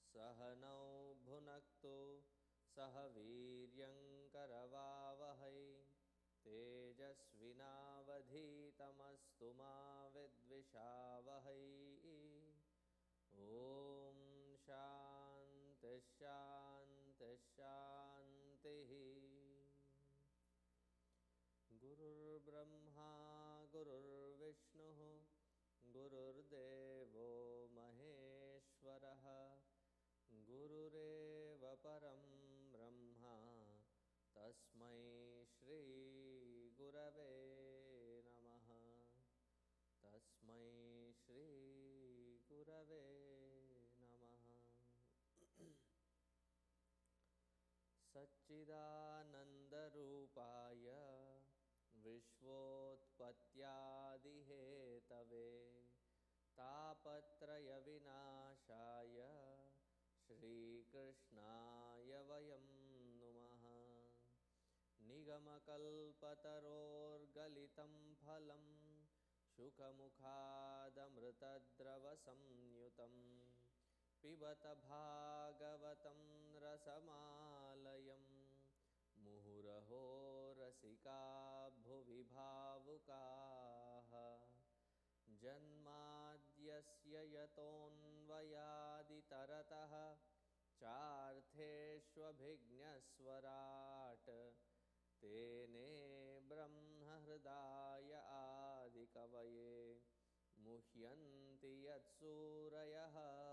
सहनौ भुनक्तु सह वीर्यङ्करवावहै तेजस्विनावधीतमस्तु मा विद्विषावहै। ॐ शान्ति शान्ति शान्तिः। गुरुर्ब्रह्मा गुरुर्विष्णुः गुरुर्देवो महेश्वरः गुरुरेव परं ब्रह्मा तस्मै श्री गुरवे नमः। तस्मै श्री गुरवे नमः। सच्चिदानन्दरूपाय विश्वोत्पत्त्यादिहेतवे तापत्रयविनाशाय श्रीकृष्णाय वयं नुमः। निगमकल्पतरोर्गलितं फलं शुकमुखादमृतद्रवसंयुतं पिबत भागवतं रसमालयं मुहुरहो रसिका भुवि भावुकाः। जन्माद्यस्य यतोऽन्वयादितरतः चार्थेष्वभिज्ञस्वराट् तेने ब्रह्महृदाय आदिकवये मुह्यन्ति यत्सूरयः।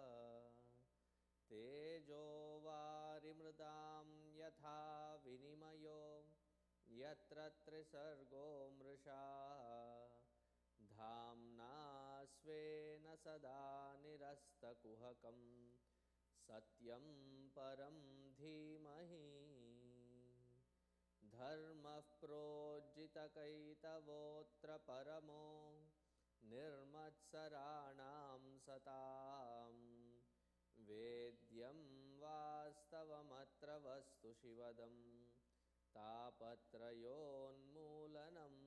तेजो वारिमृदां यथा विनिमयो यत्र त्रिसर्गो मृषा धाम्ना स्वेन सदा निरस्तकुहकं सत्यं परं धीमहि। धर्मः प्रोज्झितकैतवोऽत्र परमो निर्मत्सराणां सतां वेद्यं वास्तवमत्र वस्तु शिवदं तापत्रयोन्मूलनम्।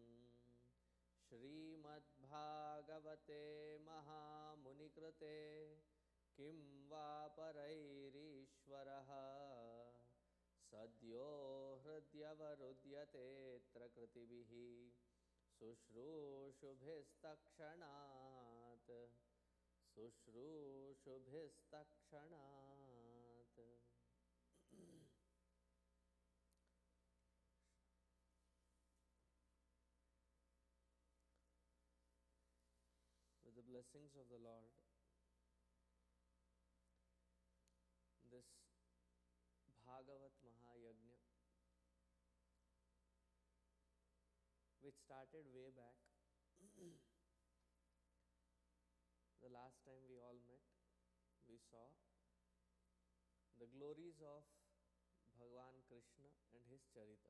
श्रीमद्भागवते महामुनिकृते किं वा परैरीश्वरः सद्यो हृद्यवरुध्यतेऽत्र कृतिभिः शुश्रूषुभिस्तत्क्षणात् शुश्रूषुभिस्तत्क्षणात्। With the blessings of the Lord, this Bhagavat Mahayagna, which started way back, the last time we all met, we saw the glories of Bhagavan Krishna and his Charita.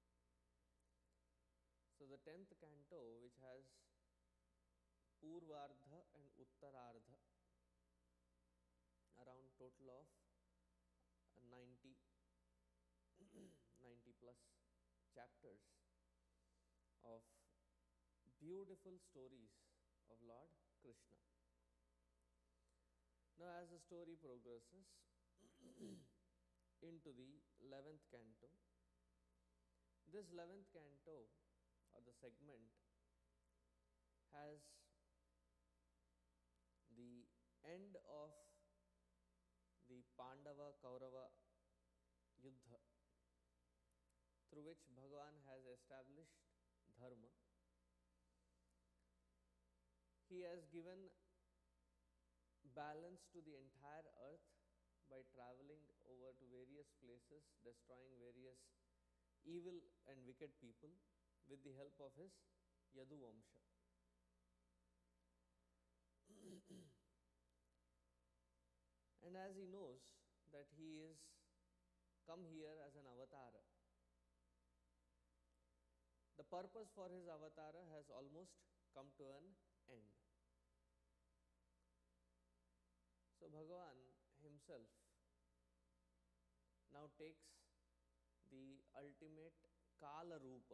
So the 10th canto, which has Purvardha and Uttarardha, around total of 90 plus chapters of beautiful stories of Lord Krishna. Now as the story progresses into the 11th canto, this 11th canto or the segment has the end of the Pandava Kaurava Yuddha, through which Bhagavan has established dharma. He has given balance to the entire earth by traveling over to various places, destroying various evil and wicked people with the help of his Yadu Vamsha. And as he knows that he is come here as an avatara, the purpose for his avatara has almost come to an end. So Bhagavan himself now takes the ultimate Kala Rupa.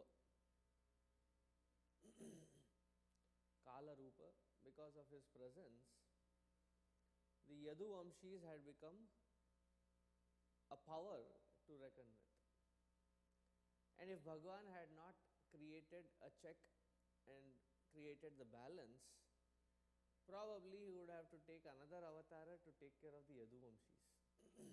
Kala Rupa, because of his presence, the Yadu Vamshis had become a power to reckon with. And if Bhagavan had not created a check and created the balance, probably he would have to take another avatar to take care of the Yadu Vamshis.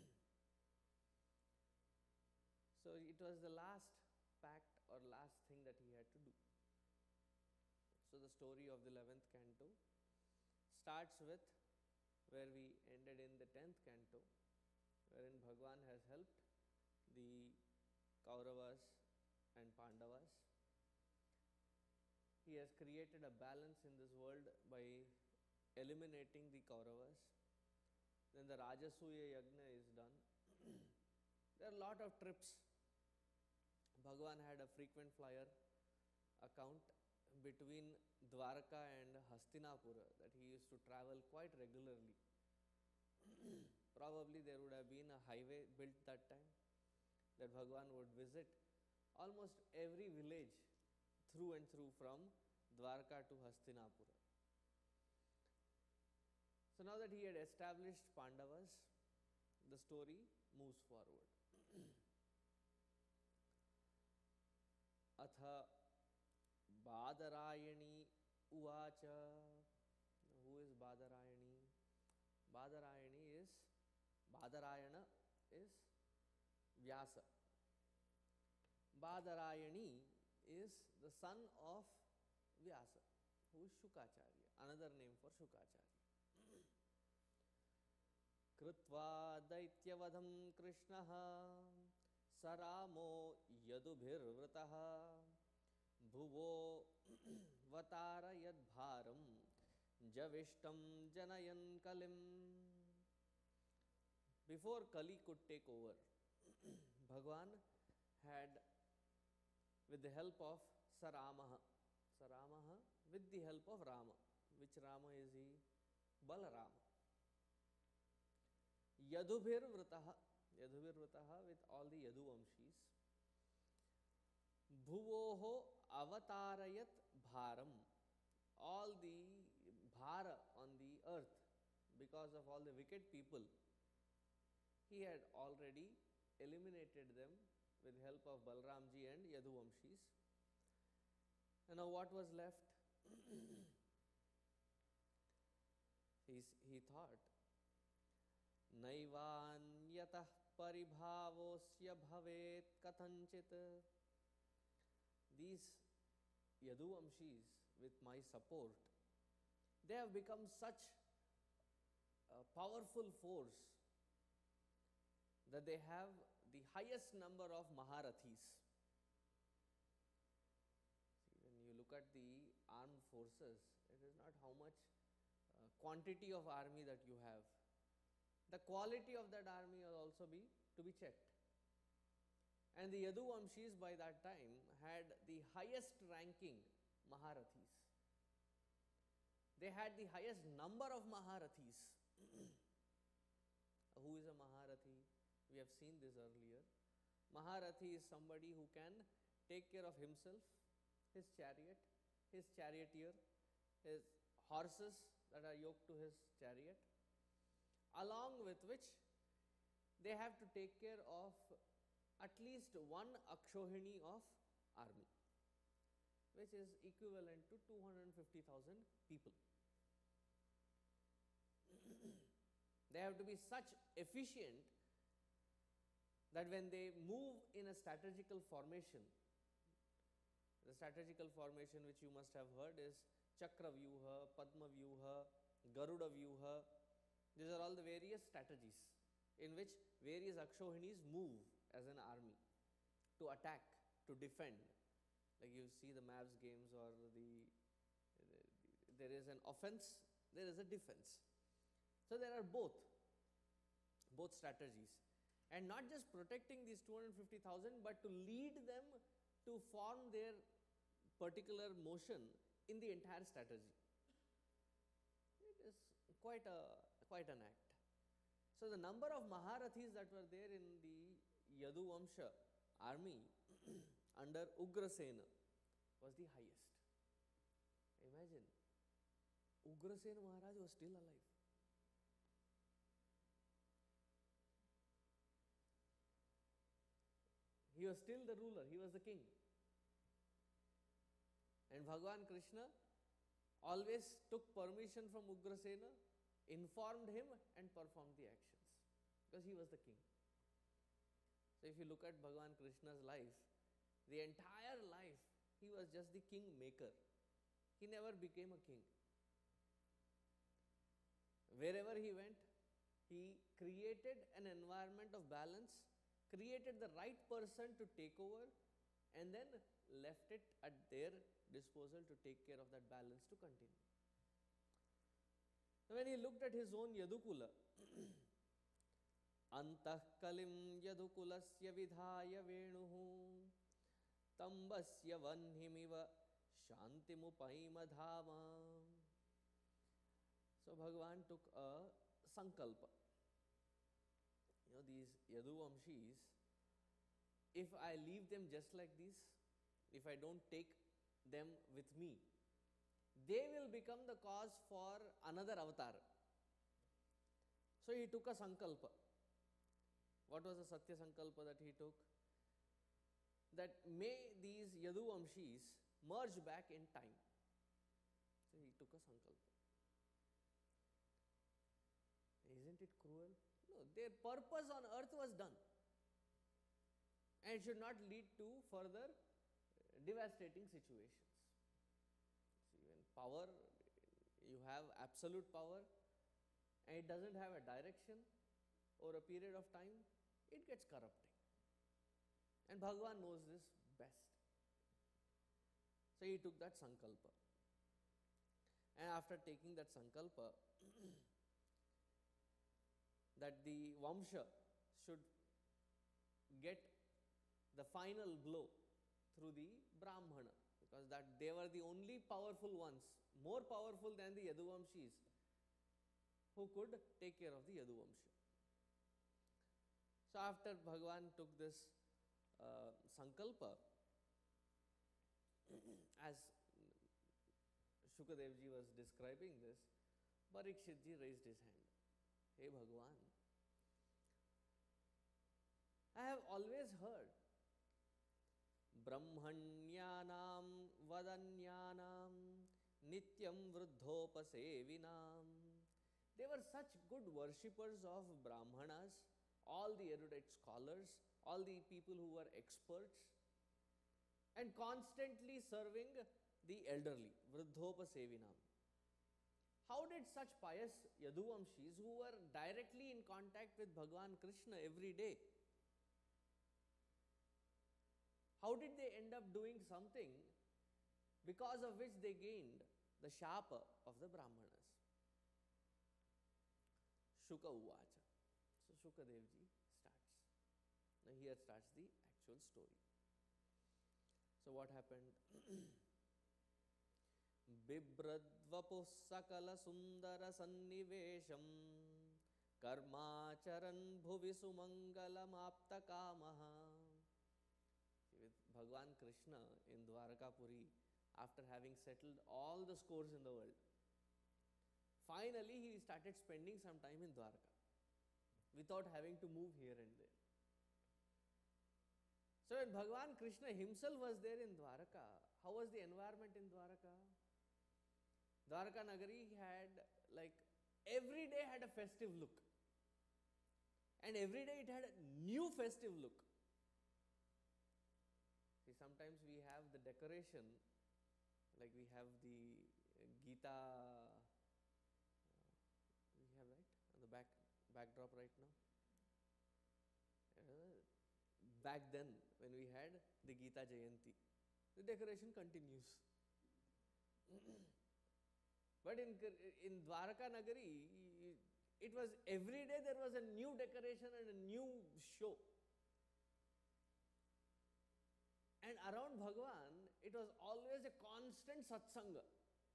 So it was the last pact or last thing that he had to do. So the story of the 11th canto starts with where we ended in the 10th canto, wherein Bhagavan has helped the Kauravas and Pandavas. He has created a balance in this world by eliminating the Kauravas. Then the Rajasuya Yagna is done. There are a lot of trips. Bhagavan had a frequent flyer account between Dwarka and Hastinapura, that he used to travel quite regularly. Probably there would have been a highway built that time that Bhagavan would visit almost every village through and through from Dwarka to Hastinapura. So now that he had established Pandavas, the story moves forward. Atha Badarayani Uvacha. Who is Badarayani? Badarayana is Vyasa. Badarayani is the son of Vyasa, who is Shukacharya, another name for Shukacharya. Krutva Daityavadham Krishnaha Saramo Yadubhirvrataha Bhuvo Vatarayad Bharam Javishtam Janayan Kalim. Before Kali could take over, Bhagavan had, with the help of Saramaha, with the help of Rama. Which Rama is he? Balarama. Yadubhirvrataha with all the Yadu Vamshis. Bhuvoho avatarayat bharam. All the bhara on the earth, because of all the wicked people, he had already eliminated them with help of Balramji and Yadu Vamshis. And now what was left? He thought, Naivanyatah paribhavosya bhavet kathanchit. These Yadu Vamshis, with my support, they have become such a powerful force that they have the highest number of Maharathis. See, when you look at the armed forces, it is not how much quantity of army that you have. The quality of that army will also be to be checked. And the Yadu Vamshis by that time had the highest ranking Maharathis. They had the highest number of Maharathis. Who is a Maharathi? We have seen this earlier. Maharathi is somebody who can take care of himself, his chariot, his charioteer, his horses that are yoked to his chariot, along with which they have to take care of at least one Akshohini of army, which is equivalent to 250,000 people. They have to be such efficient that when they move in a strategical formation, the strategical formation which you must have heard is Chakra Vyuha, Padma Vyuha, Garuda Vyuha. These are all the various strategies in which various Akshohinis move as an army to attack, to defend. Like you see the Mavs games, or there is an offense, there is a defense. So there are both strategies. And not just protecting these 250,000, but to lead them to form their particular motion in the entire strategy. It is quite an act. So the number of Maharathis that were there in the Yadu Vamsha army under Ugrasena was the highest. Imagine, Ugrasena Maharaj was still alive. He was still the ruler, he was the king. And Bhagavan Krishna always took permission from Ugrasena, informed him and performed the actions, because he was the king. So if you look at Bhagavan Krishna's life, the entire life he was just the king maker. He never became a king. Wherever he went, he created an environment of balance, created the right person to take over, and then left it at their disposal to take care of that balance to continue. When he looked at his own Yadukula, Antah kalim Yadukulasya vidhaya venuhu tambasya vanhimiva shantimupaima dhama. So Bhagavan took a sankalpa. These Yaduvamshis, if I leave them just like this, if I don't take them with me, they will become the cause for another avatar. So he took a sankalpa. What was the Satya Sankalpa that he took? That may these Yaduvamshis merge back in time. So he took a sankalpa. Isn't it cruel? No, their purpose on earth was done, and it should not lead to further devastating situations. See, when power, you have absolute power, and it doesn't have a direction over a period of time, it gets corrupting. And Bhagavan knows this best. So he took that sankalpa. And after taking that sankalpa, that the Vamsha should get the final blow through the Brahmana, because that they were the only powerful ones, more powerful than the Yaduvamshis, who could take care of the Yaduvamsha. So after Bhagavan took this sankalpa, as Shukadevji was describing this, Parikshitji raised his hand. Hey Bhagavan, I have always heard Brahmanyanam Vadanyanam Nityam Vruddhopasevinam. They were such good worshippers of Brahmanas, all the erudite scholars, all the people who were experts, and constantly serving the elderly, Vruddhopasevinam. How did such pious Yaduvamshis, who were directly in contact with Bhagavan Krishna every day, how did they end up doing something because of which they gained the shapa of the Brahmanas? Shuka Uvacha. So Shukadevji starts. Now here starts the actual story. So what happened? Bibradvapuh sakala sundara sannivesham karmacharan bhuvi sumangalam apta kamaha. With Bhagavan Krishna in Dwarakapuri, after having settled all the scores in the world, finally he started spending some time in Dwaraka without having to move here and there. So when Bhagavan Krishna himself was there in Dwaraka, how was the environment in Dwaraka? Dwaraka Nagari had, like, every day had a festive look, and every day it had a new festive look. See, sometimes we have the decoration, like we have the Gita, we have, right, on the backdrop right now. Back then, when we had the Gita Jayanti, the decoration continues. But in Dwaraka Nagari, it was every day there was a new decoration and a new show. And around Bhagavan, it was always a constant satsanga.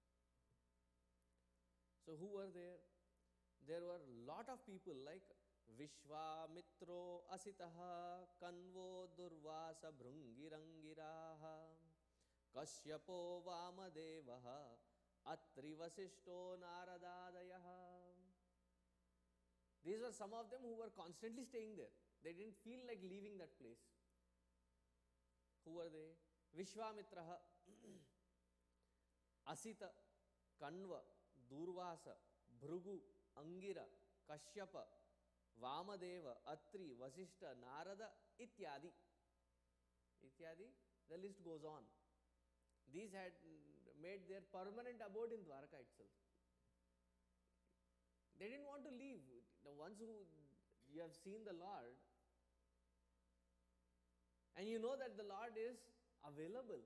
So who were there? There were a lot of people like Vishwamitro Asitaha Kanvo Durvasa Bhrungirangiraha Kasyapo Vamadevaha Atri Vasishto Naradadayaha. These were some of them who were constantly staying there. They didn't feel like leaving that place. were they? Vishwamitra, Asita, Kanva, Durvasa, Bhrugu, Angira, Kashyapa, Vamadeva, Atri, Vasishta, Narada, Ityadi. Ityadi, the list goes on. These had made their permanent abode in Dwarka itself. They didn't want to leave. The ones who you have seen the Lord, and you know that the Lord is available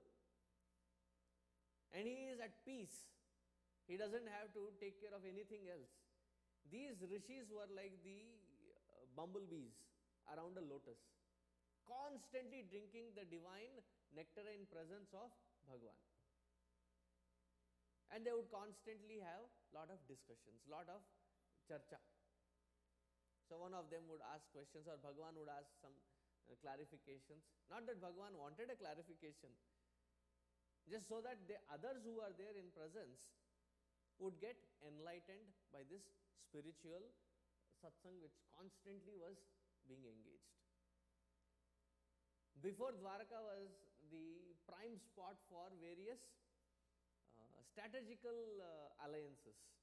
and He is at peace. He doesn't have to take care of anything else. These rishis were like the bumblebees around a lotus, constantly drinking the divine nectar in presence of Bhagavan. And they would constantly have lot of discussions, lot of charcha. So one of them would ask questions, or Bhagavan would ask some clarifications. Not that Bhagavan wanted a clarification, just so that the others who are there in presence would get enlightened by this spiritual satsang which constantly was being engaged. Before, Dwarka was the prime spot for various strategical alliances.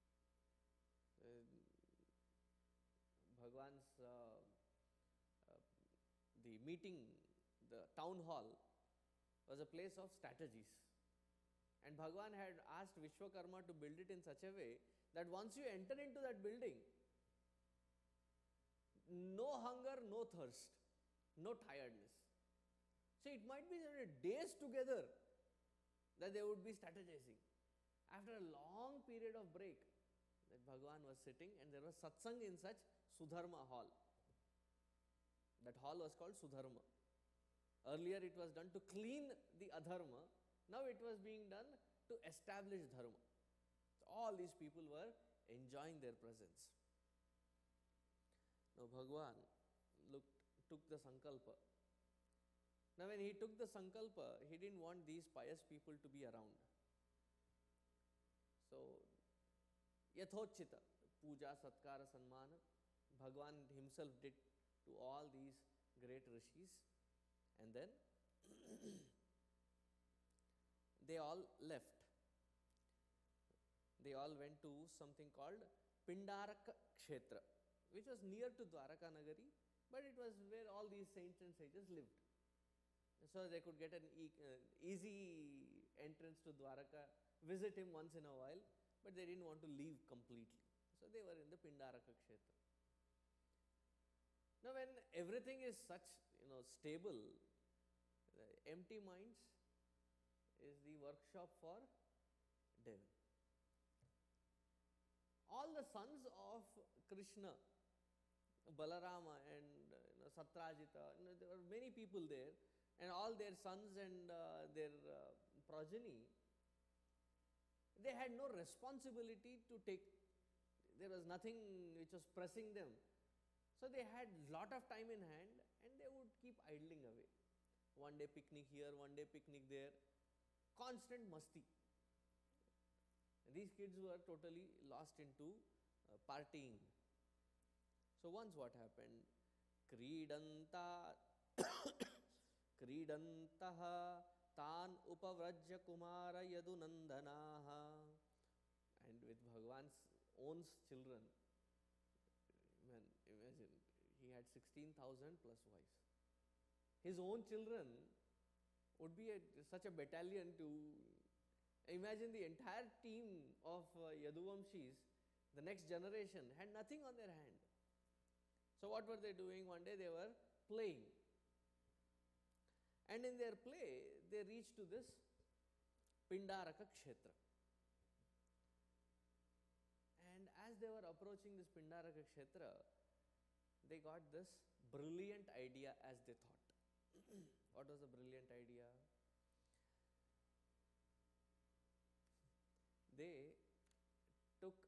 Bhagwan's the meeting, the town hall was a place of strategies, and Bhagwan had asked Vishwakarma to build it in such a way that once you enter into that building, no hunger, no thirst, no tiredness. So it might be days together that they would be strategizing. After a long period of break, that Bhagwan was sitting and there was satsang in such Sudharma hall. That hall was called Sudharma. Earlier it was done to clean the adharma, now it was being done to establish dharma. So all these people were enjoying their presence. Now Bhagwan took the sankalpa. Now when he took the sankalpa, he didn't want these pious people to be around. So yathochita, puja, satkara, sanmana, Bhagwan himself did to all these great rishis, and then they all left. They all went to something called Pindaraka Kshetra, which was near to Dwaraka Nagari, but it was where all these saints and sages lived. So they could get an easy entrance to Dwaraka, visit him once in a while, but they didn't want to leave completely. So they were in the Pindaraka Kshetra. Now when everything is such stable, the empty minds is the workshop for devil. All the sons of Krishna, Balarama and Satrajita, there were many people there, and all their sons and their progeny, they had no responsibility to take. There was nothing which was pressing them. So they had lot of time in hand and they would keep idling away. One day picnic here, one day picnic there, constant masti. These kids were totally lost into partying. So once what happened? Kridanta Kridantaha tan upavrajya kumara yadunandanaha. And with Bhagwan's own children, imagine, he had 16,000 plus wives. His own children would be such a battalion to imagine. The entire team of Yaduvamshis, the next generation, had nothing on their hand. So what were they doing? One day they were playing. And in their play, they reached to this Pindaraka Kshetra. And as they were approaching this Pindaraka Kshetra, they got this brilliant idea as they thought. What was the brilliant idea? They took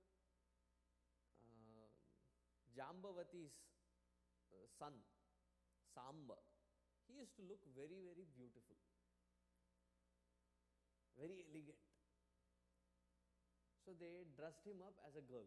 Jambavati's son, Samba. He used to look very, very beautiful, very elegant. So they dressed him up as a girl.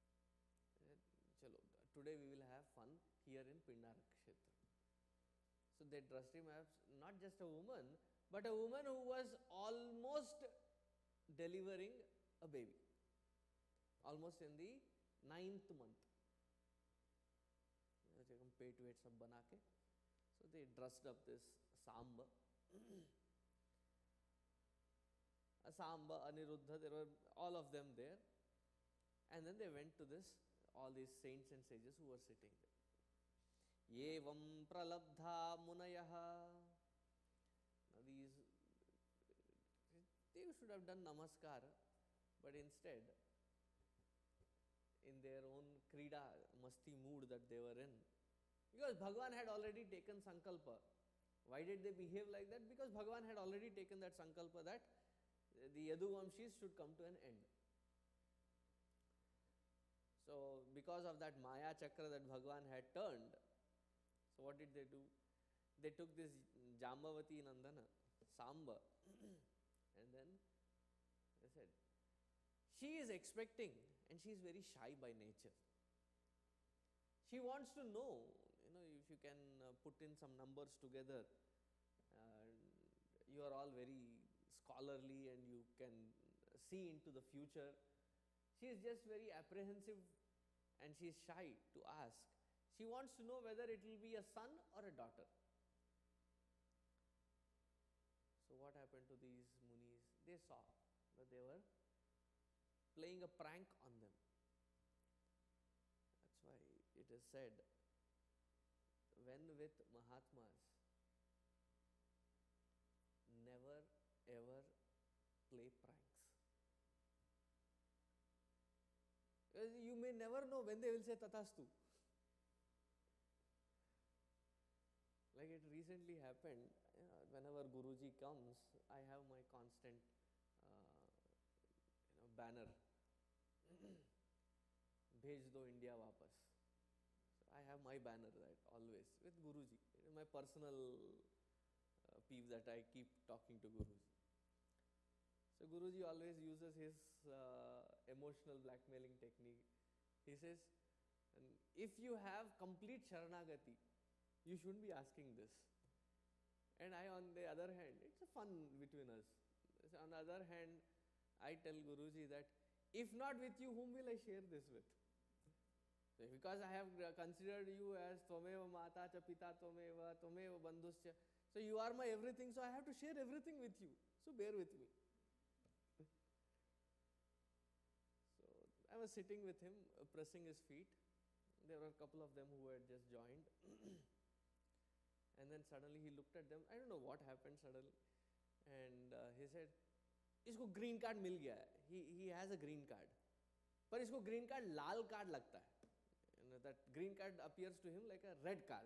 Chalo, today we will have fun here in Pindaraka Kshetra. So they dressed him as not just a woman, but a woman who was almost delivering a baby, almost in the 9th month. Pet weight sab bana ke. So they dressed up this Samba. Samba, Aniruddha, there were all of them there. And then they went to this, all these saints and sages who were sitting there. Yevam pralabdha munayaha. Now these, they should have done namaskar, but instead, in their own krida, masti mood that they were in, because Bhagavan had already taken sankalpa. Why did they behave like that? Because Bhagavan had already taken that sankalpa that the Yaduvamshis should come to an end. So, because of that Maya Chakra that Bhagavan had turned, so what did they do? They took this Jambavati Nandana, Samba, and then they said, she is expecting, and she is very shy by nature. She wants to know, if you can put in some numbers together, you are all very scholarly and you can see into the future. She is just very apprehensive and she is shy to ask. She wants to know whether it will be a son or a daughter. So what happened to these munis? They saw that they were playing a prank on them. That's why it is said, when with Mahatmas, never ever play pranks. Because you may never know when they will say Tathastu. Like it recently happened, whenever Guruji comes, I have my constant banner, Bhej do India Vapas. So I have my banner that always with Guruji, my personal peeve that I keep talking to Guruji. So Guruji always uses his emotional blackmailing technique. He says, if you have complete Sharanagati, you shouldn't be asking this. And I, on the other hand, it's a fun between us. So on the other hand, I tell Guruji that, if not with you, whom will I share this with? Because I have considered you as Tvameva Mata cha Pita Tvameva, Tvameva Bandhuscha. So you are my everything, so I have to share everything with you. So bear with me. So I was sitting with him, pressing his feet. There were a couple of them who had just joined. And then suddenly he looked at them. I don't know what happened suddenly. And he said, "Isko green card mil gaya hai." He has a green card. But isko green card lal card lagta hai. That green card appears to him like a red card.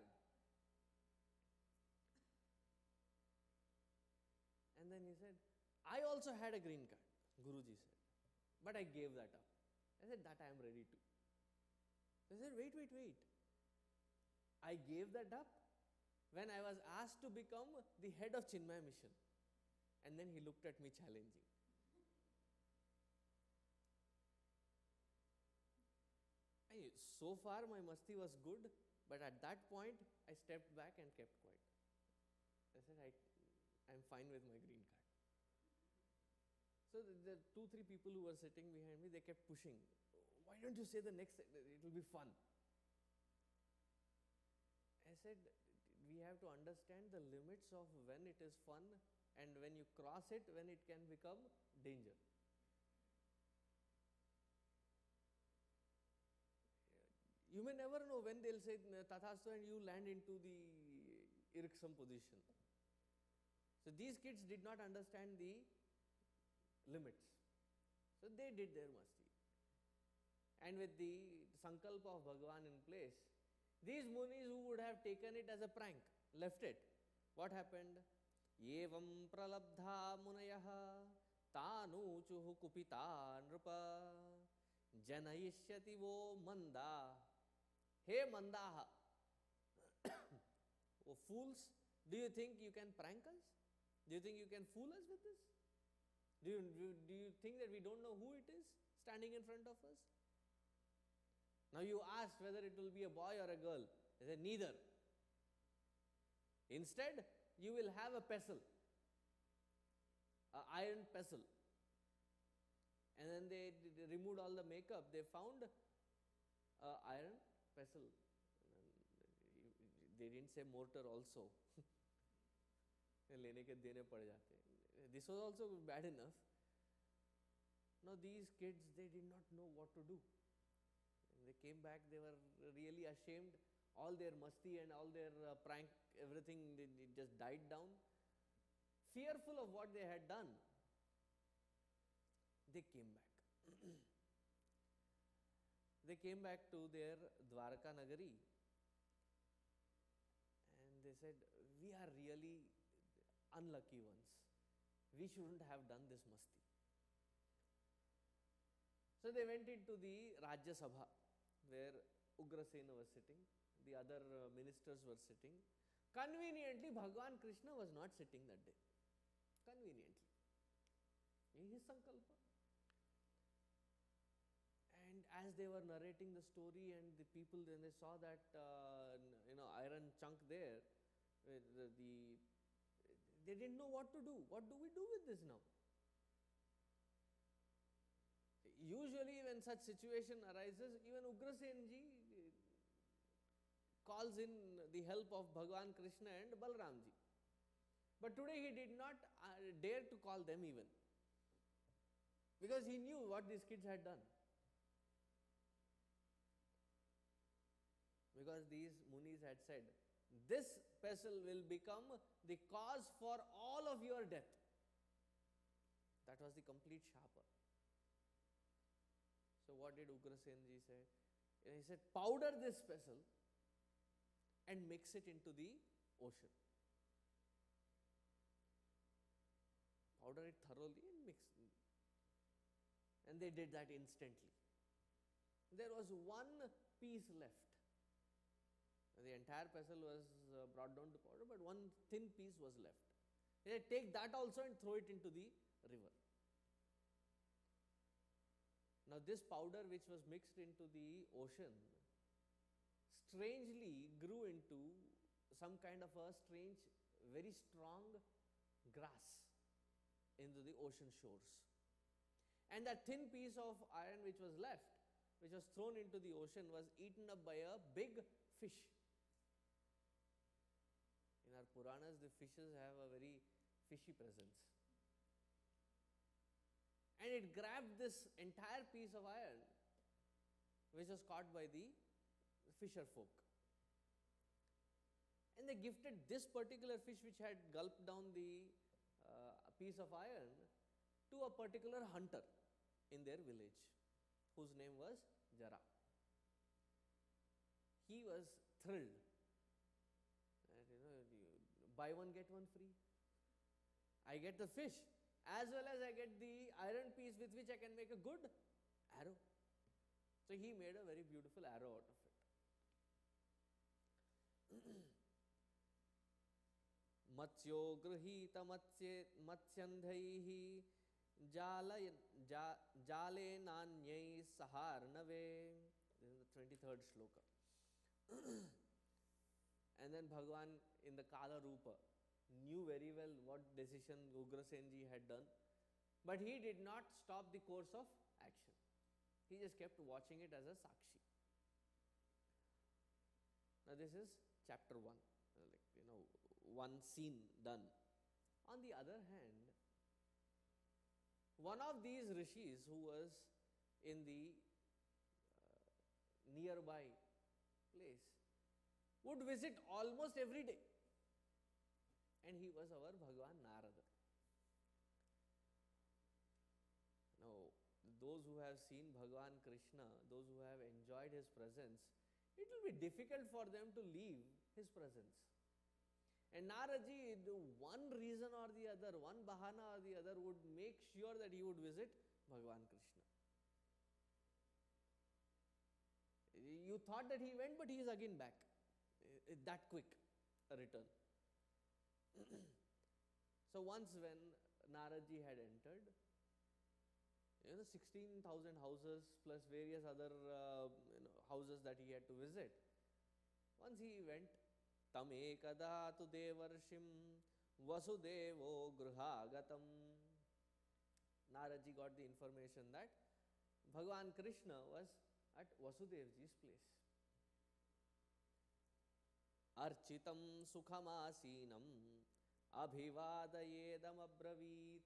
And then he said, I also had a green card, Guruji said, but I gave that up. I said, that I am ready to. I said, wait. I gave that up when I was asked to become the head of Chinmaya Mission. And then he looked at me challenging. So far my masti was good, but at that point I stepped back and kept quiet. I said, I am fine with my green card. So the 2-3 people who were sitting behind me, they kept pushing. Why don't you say the next, it will be fun. I said, we have to understand the limits of when it is fun and when you cross it, when it can become danger. You may never know when they'll say Tathastu and you land into the irksome position. So these kids did not understand the limits. So they did their masti. And with the sankalpa of Bhagavan in place, these munis who would have taken it as a prank, left it. What happened? Yevam pralabdha munayaha tanuchuhu kupita nrupa janayishyati vo manda. Hey mandaha. Oh fools, do you think you can prank us? Do you think you can fool us with this? Do you think that we don't know who it is standing in front of us? Now you asked whether it will be a boy or a girl. They said neither. Instead, you will have a pestle, an iron pestle. And then they removed all the makeup. They found an iron pestle. They didn't say mortar also. लेने के देने पड़ जाते. This was also bad enough. Now these kids, they did not know what to do. When they came back, they were really ashamed. All their masti and all their prank, everything, it just died down. Fearful of what they had done, they came back. They came back to their Dwarka Nagari and they said, we are really unlucky ones. We shouldn't have done this masti. So they went into the Rajya Sabha where Ugrasena was sitting, the other ministers were sitting. Conveniently, Bhagwan Krishna was not sitting that day. Conveniently. His sankalpa. And as they were narrating the story and the people, then they saw that iron chunk there, they didn't know what to do. What do we do with this now? Usually when such situation arises, even Ugrasenji calls in the help of Bhagwan Krishna and Balramji. But today he did not dare to call them even, because he knew what these kids had done. Because these munis had said, this pestle will become the cause for all of your death. That was the complete shapa. So what did Ugrasenji say? He said, powder this pestle and mix it into the ocean. Powder it thoroughly and mix it. And they did that instantly. There was one piece left. The entire pestle was brought down to powder, but one thin piece was left. They said, take that also and throw it into the river. Now this powder which was mixed into the ocean strangely grew into some kind of a strange, very strong grass into the ocean shores. And that thin piece of iron which was left, which was thrown into the ocean, was eaten up by a big fish. In our Puranas, the fishes have a very fishy presence. And it grabbed this entire piece of iron, which was caught by the fisher folk. And they gifted this particular fish, which had gulped down the piece of iron, to a particular hunter in their village, whose name was Jara. He was thrilled. And buy one, get one free. I get the fish, as well as I get the iron piece with which I can make a good arrow. So he made a very beautiful arrow out of it. Matsyo grihita matsandhaihi jale nanyai saharnave. This is the 23rd shloka. And then Bhagwan in the Kala Rupa knew very well what decision Ugrasenji had done, but he did not stop the course of action. He just kept watching it as a Sakshi. Now this is chapter 1, one scene done. On the other hand, one of these rishis who was in the nearby place would visit almost every day, and he was our Bhagwan Narada. Now, those who have seen Bhagwan Krishna, those who have enjoyed his presence, it will be difficult for them to leave his presence. And Naraji, one reason or the other, one bahana or the other, would make sure that he would visit Bhagwan Krishna. You thought that he went, but he is again back. That quick a return. So once when Naraji had entered, 16,000 houses plus various other houses that he had to visit. Once he went, tam ekada tu devarshim vasudevo grihagatam. Naradji got the information that Bhagavan Krishna was at Vasudevji's place. Architam sukhamasinam abhivadayedam abravit.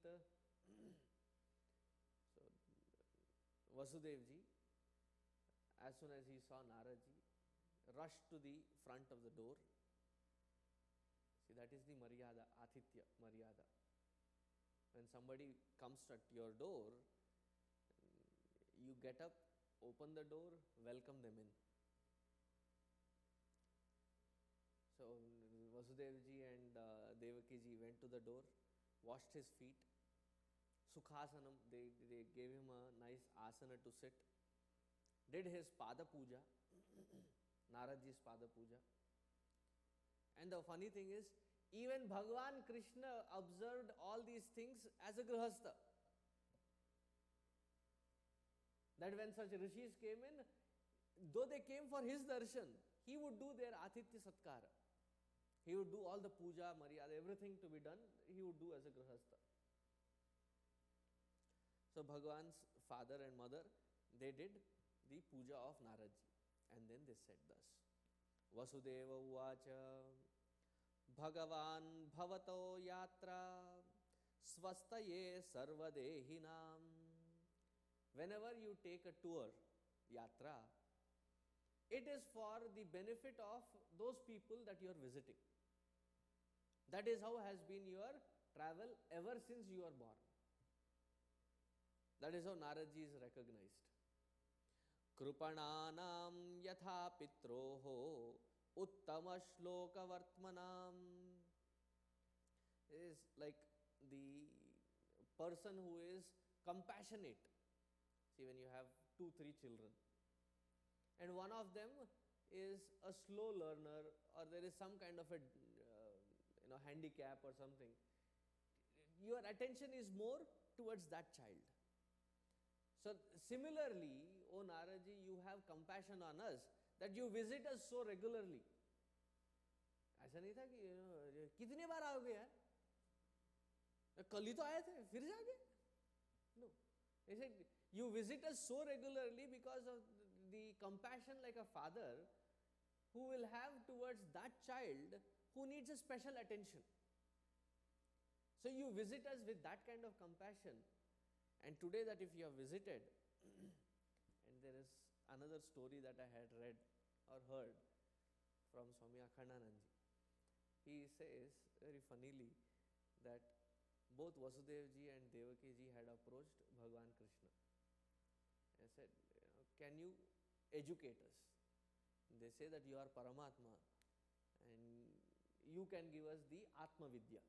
So Vasudevji, as soon as he saw Naradji, rushed to the front of the door. See, that is the Maryada, Athitya Maryada. When somebody comes at your door, you get up, open the door, welcome them in. So Vasudevji and Devakiji went to the door, washed his feet. Sukhasanam, they gave him a nice asana to sit. Did his pada puja, Naradji's pada puja. And the funny thing is, even Bhagavan Krishna observed all these things as a grihastha. That when such rishis came in, though they came for his darshan, he would do their Athitya Satkara. He would do all the puja, maryada, everything to be done, he would do as a grihastha. So Bhagavan's father and mother, they did the puja of Naradji. And then they said thus, Vasudeva uvacha Bhagavan bhavato yatra svastaye sarvadehinam. Whenever you take a tour, yatra, it is for the benefit of those people that you are visiting. That is how has been your travel ever since you are born. That is how Naradji is recognized. Krupananam yatha pitroho uttama shloka vartmanam. It is like the person who is compassionate. See, when you have 2-3 children, and one of them is a slow learner, or there is some kind of a handicap or something, your attention is more towards that child. So similarly, O Naradji, you have compassion on us that you visit us so regularly. ऐसा नहीं था कि कितने बार आओगे यार, कल ही तो आए थे फिर जागे. No, he said you visit us so regularly because of the compassion like a father who will have towards that child who needs a special attention. So you visit us with that kind of compassion. And today that if you have visited, and there is another story that I had read or heard from Swami Akhandanandji. He says very funnily that both Vasudevji and Devakiji had approached Bhagavan Krishna and said, can you educate us? They say that you are Paramatma and you can give us the Atma Vidya.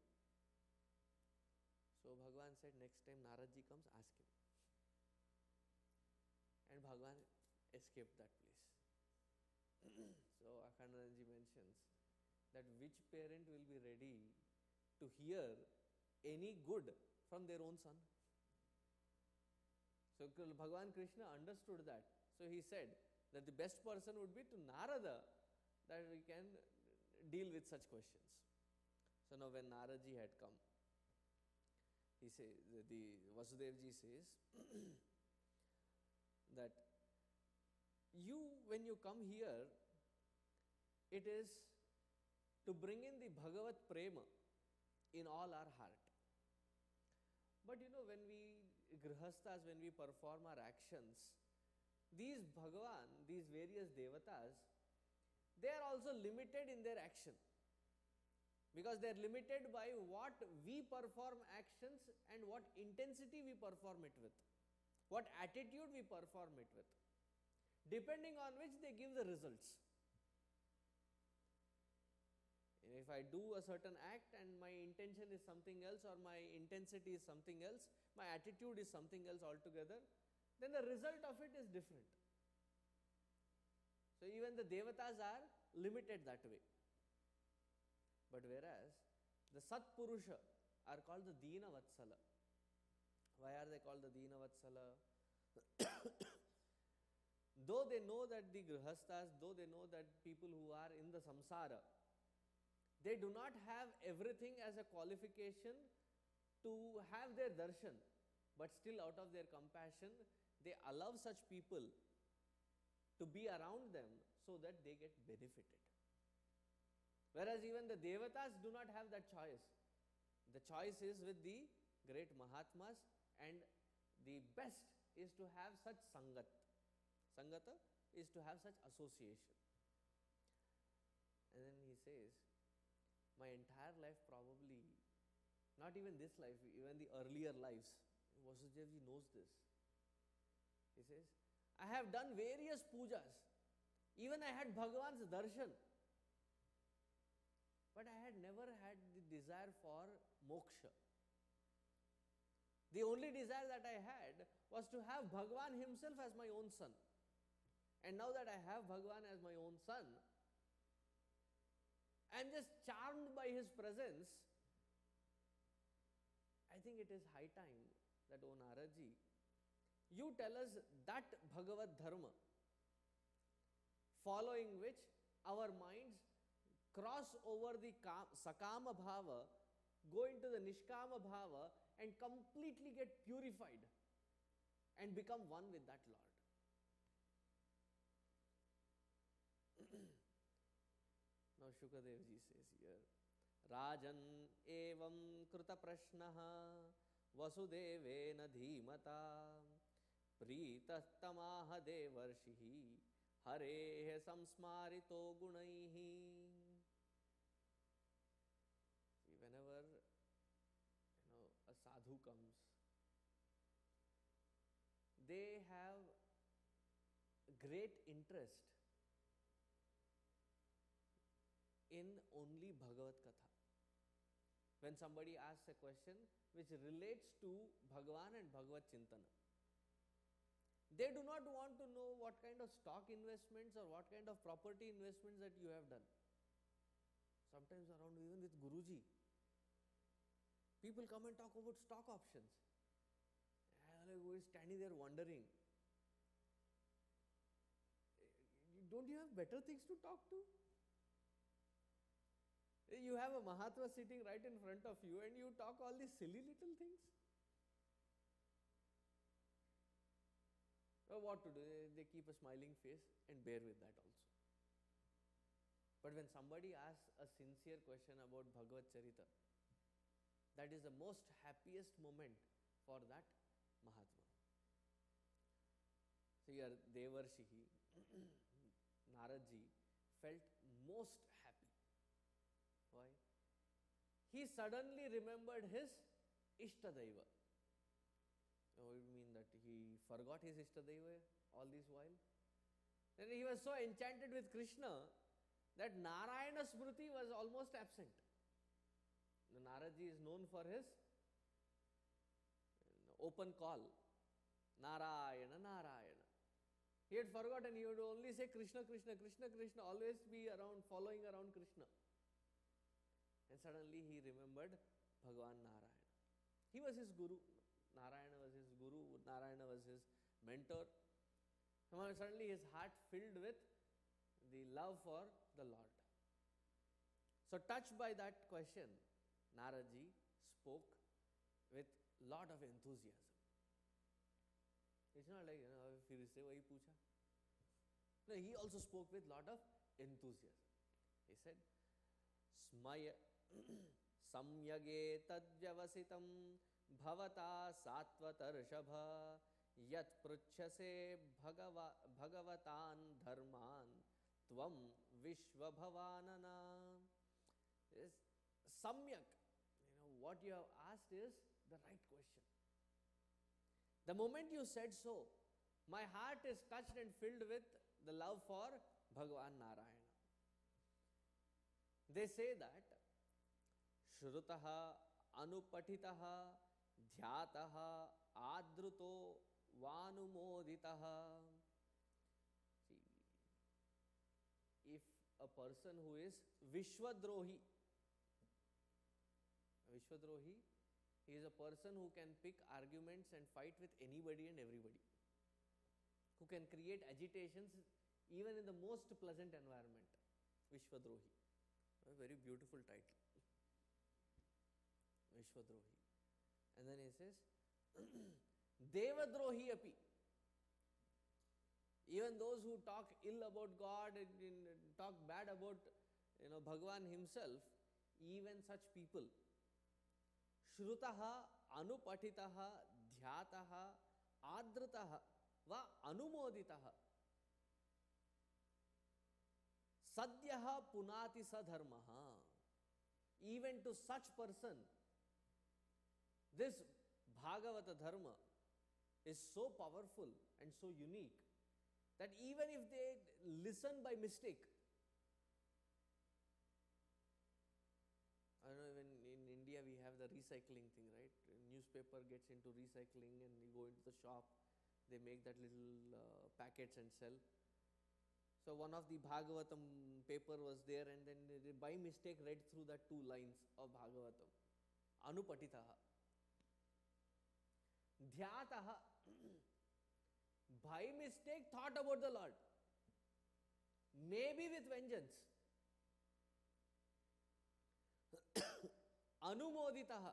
So Bhagavan said, next time Naradji comes, ask him. And Bhagavan escaped that place. So Akhandanandji mentions that which parent will be ready to hear any good from their own son? So Bhagavan Krishna understood that. So he said that the best person would be to Narada, that we can deal with such questions. So now when Naradji had come, he says, the Vasudevji says that when you come here, it is to bring in the Bhagavat Prema in all our heart. But when we grihasthas, when we perform our actions, these Bhagavan, these various devatas, they are also limited in their action. Because they are limited by what we perform actions and what intensity we perform it with, what attitude we perform it with, depending on which they give the results. If I do a certain act and my intention is something else, or my intensity is something else, my attitude is something else altogether, then the result of it is different. So even the devatas are limited that way. But whereas the Sat Purusha are called the Dina Vatsala. Why are they called the Dina Vatsala? Though they know that the grihasthas, though they know that people who are in the samsara, They do not have everything as a qualification to have their darshan, but still out of their compassion, they allow such people to be around them so that they get benefited. Whereas even the Devatas do not have that choice. The choice is with the great Mahatmas, and the best is to have such Sangat. Sangata is to have such association. And then he says, my entire life probably, not even this life, even the earlier lives, Vasudevji knows this. He says, I have done various pujas, even I had Bhagavan's darshan, but I had never had the desire for moksha. The only desire that I had was to have Bhagavan himself as my own son. And now that I have Bhagavan as my own son, I am just charmed by his presence. I think it is high time that, O Naradji, you tell us that Bhagavad Dharma, following which our minds cross over the Sakama Bhava, go into the Nishkama Bhava and completely get purified and become one with that Lord. Now Shukadev ji says here, Rajan evam kruta prashnaha vasudevena dhimata Pritastamaha devarshihi harehe samsmarito gunaihi. See, whenever a sadhu comes, they have great interest in only Bhagavad Katha. When somebody asks a question which relates to Bhagavan and Bhagavad Chintana, they do not want to know what kind of stock investments or what kind of property investments that you have done. Sometimes around even with Guruji, people come and talk about stock options. Who is standing there wondering, don't you have better things to talk to? You have a Mahatma sitting right in front of you and you talk all these silly little things. Well, what to do? They keep a smiling face and bear with that also. But when somebody asks a sincere question about Bhagavad Charita, that is the most happiest moment for that Mahatma. So here Devarshihi, Naradji felt most happy. Why? He suddenly remembered his Ishtadaiva. Oh, you mean that he forgot his Ishtadaiva all this while? Then he was so enchanted with Krishna that Narayana Smriti was almost absent. The Naradji is known for his open call. Narayana, Narayana. He had forgotten, he would only say Krishna, Krishna, Krishna, Krishna, always be around, following around Krishna. And suddenly he remembered Bhagavan Narayana. He was his guru. Narayana was his guru. Narayana was his mentor. Suddenly his heart filled with the love for the Lord. So touched by that question, Naradji spoke with lot of enthusiasm. It's not like, फिर से वही पूछा. No, he also spoke with lot of enthusiasm. He said, Smaya samyage tadvyavasitam bhavata sattvatarshava yat pruchhyase bhagavatan dharman tvam vishvabhavanana. Yes, samyak, what you have asked is the right question. The moment you said so, my heart is touched and filled with the love for Bhagavan Narayana. They say that Shrutaha, Anupatitaha, Dhyataha, Adruto, Vanumoditaha. See, if a person who is Vishwadrohi, he is a person who can pick arguments and fight with anybody and everybody, who can create agitations even in the most pleasant environment. Vishwadrohi. A very beautiful title, Vishwadrohi. And then he says, Devadrohi api. Even those who talk ill about God and talk bad about Bhagavan himself, even such people, Shrutaha, Anupatitaha, Dhyataha, Adrataha, Va Anumoditaha, Sadhyaha Punati Sadharmaha. Even to such person, this Bhagavata Dharma is so powerful and so unique that even if they listen by mistake, I don't know, even in India we have the recycling thing, right? A newspaper gets into recycling and you go into the shop, they make that little packets and sell. So one of the Bhagavatam paper was there, and then they by mistake read through that 2 lines of Bhagavatam. Anupatitaha. Dhyataha. By mistake thought about the Lord. Maybe with vengeance. Anumoditaha.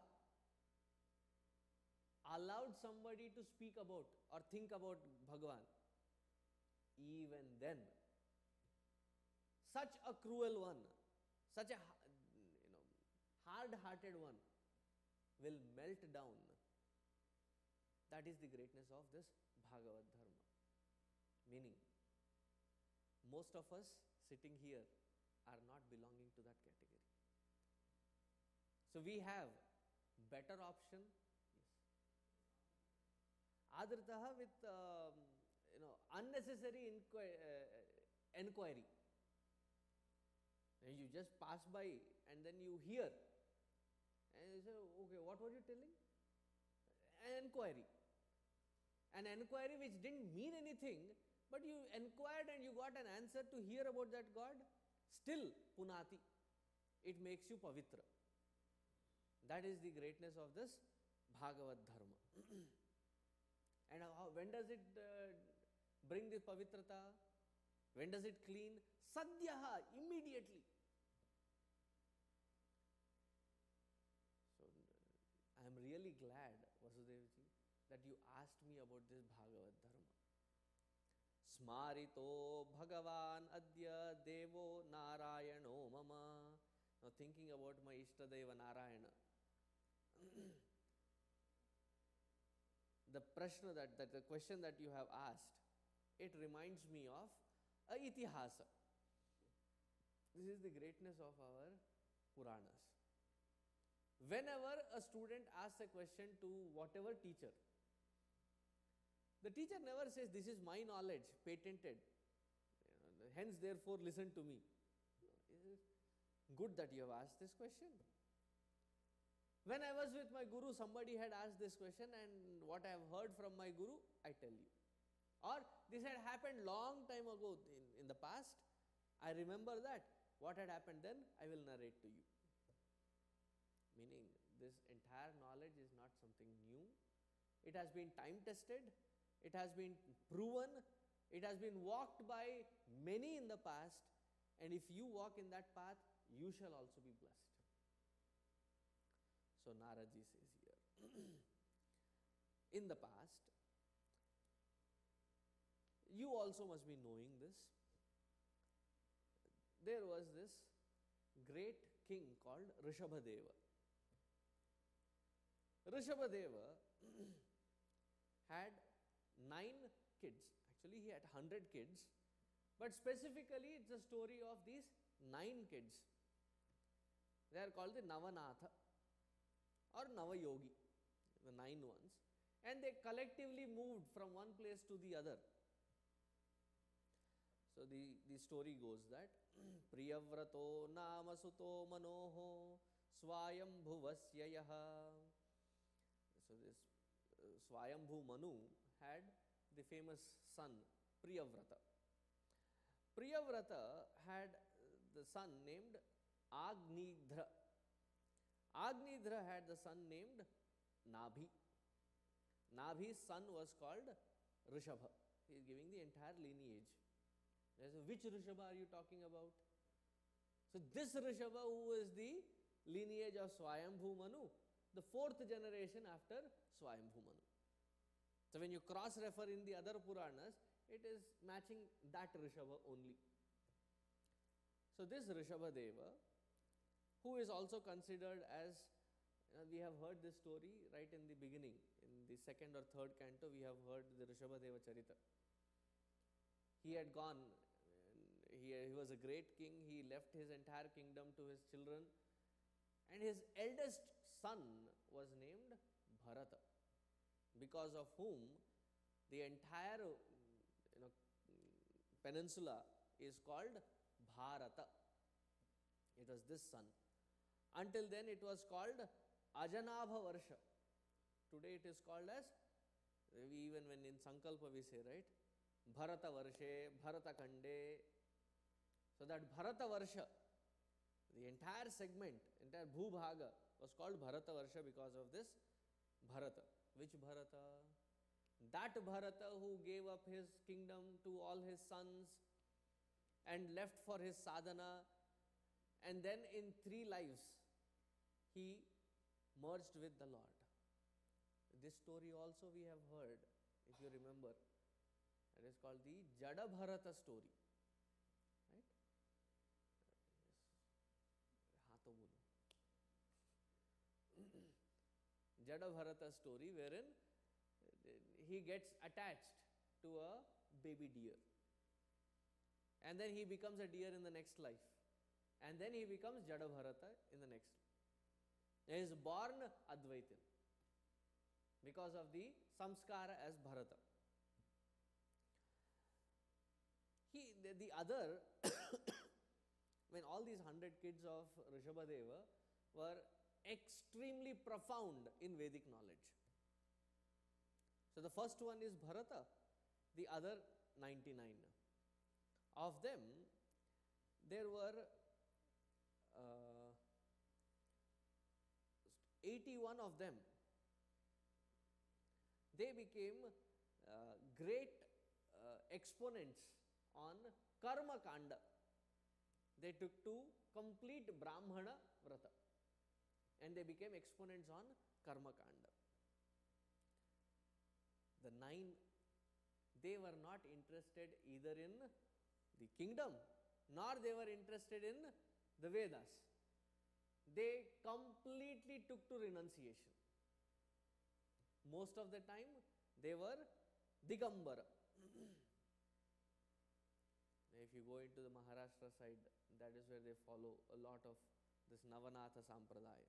Allowed somebody to speak about or think about Bhagavan. Even then, such a cruel one, such a hard-hearted one will melt down. That is the greatness of this Bhagavad Dharma. Meaning, most of us sitting here are not belonging to that category. So we have better option. Yes. Adrataha with unnecessary enquiry. You just pass by and then you hear and you say, okay, what were you telling? An enquiry. An enquiry which didn't mean anything, but you enquired and you got an answer to hear about that God. Still, punati. It makes you pavitra. That is the greatness of this Bhagavad Dharma. And when does it bring the pavitrata? When does it clean? Sadhyaha, immediately. So, I am really glad, Vasudevji, that you asked me about this Bhagavad Dharma. Smarito Bhagavan Adya Devo Narayano Mama. Now thinking about my Ishtadeva Narayana. The question that you have asked, it reminds me of a itihasa. This is the greatness of our Puranas. Whenever a student asks a question to whatever teacher, the teacher never says, this is my knowledge, patented, hence therefore listen to me. It is good that you have asked this question. When I was with my Guru, somebody had asked this question, and what I have heard from my Guru, I tell you. Or this had happened long time ago in the past. I remember that. What had happened then, I will narrate to you. Meaning, this entire knowledge is not something new. It has been time tested. It has been proven. It has been walked by many in the past. And if you walk in that path, you shall also be blessed. So Naraji says here, in the past, you also must be knowing this. There was this great king called Rishabhadeva. Rishabhadeva had 9 kids. Actually, he had 100 kids. But specifically, it's a story of these 9 kids. They are called the Navanatha or Navayogi, the 9 ones. And they collectively moved from one place to the other. So the story goes that Priyavrato Namasuto Manoho Swayambhuvasya Yaha. So this Swayambhu Manu had the famous son Priyavrata. Priyavrata had the son named Agnidhra. Agnidhra had the son named Nabhi. Nabhi's son was called Rishabha. He is giving the entire lineage. Which Rishabha are you talking about? So this Rishabha, who is the lineage of Swayambhu Manu, the fourth generation after Swayambhu Manu. So when you cross refer in the other Puranas, it is matching that Rishabha only. So this Rishabha Deva, who is also considered as, we have heard this story right in the beginning, in the second or third canto, we have heard the Rishabha Deva Charita. He had gone, he was a great king, he left his entire kingdom to his children, and his eldest son was named Bharata, because of whom the entire peninsula is called Bharata. It was this son. Until then it was called Ajanabha Varsha. Today it is called as, even when in Sankalpa we say, right, Bharata Varshe, Bharata Kande. So that Bharata Varsha, the entire segment, entire Bhubhaga was called Bharata Varsha because of this Bharata. Which Bharata? That Bharata who gave up his kingdom to all his sons and left for his sadhana, and then in 3 lives he merged with the Lord. This story also we have heard, if you remember. It is called the Jada Bharata story. Right? Yes. Jada Bharata story, wherein he gets attached to a baby deer, and then he becomes a deer in the next life, and then he becomes Jada Bharata in the next life. He is born Advaitin because of the samskara as Bharata. The other, when all these 100 kids of Rishabha Deva were extremely profound in Vedic knowledge. So the first one is Bharata, the other 99. Of them, there were 81 of them. They became great exponents on Karma Kanda. They took to complete Brahmana Vrata, and they became exponents on Karma Kanda. The 9, they were not interested either in the kingdom, nor they were interested in the Vedas. They completely took to renunciation. Most of the time they were Digambara. If you go into the Maharashtra side, that is where they follow a lot of this Navanatha Sampradaya.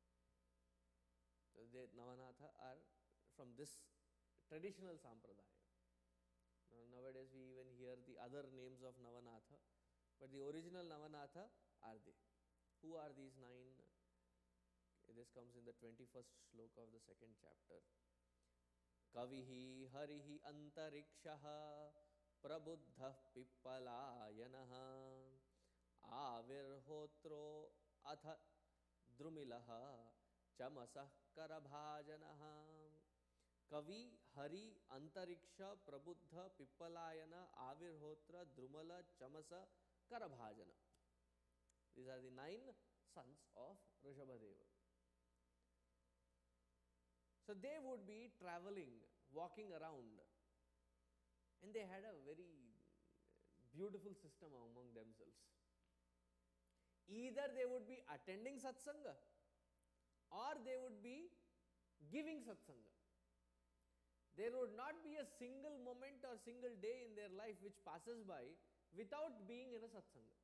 So they, Navanatha, are from this traditional Sampradaya. Nowadays we even hear the other names of Navanatha, but the original Navanatha are they. Who are these 9? This comes in the 21st sloka of the 2nd chapter. Kavihi harihi antarikshaha prabuddha pippalayanah avirhotro atha drumilaha chamasah karabhajanah. Kavi hari antariksha prabuddha pippalayana avirhotra drumala chamasa karabhajana. These are the 9 sons of Rishabhadeva. So they would be traveling, walking around, and they had a very beautiful system among themselves. Either they would be attending satsanga or they would be giving satsanga. There would not be a single moment or single day in their life which passes by without being in a satsanga.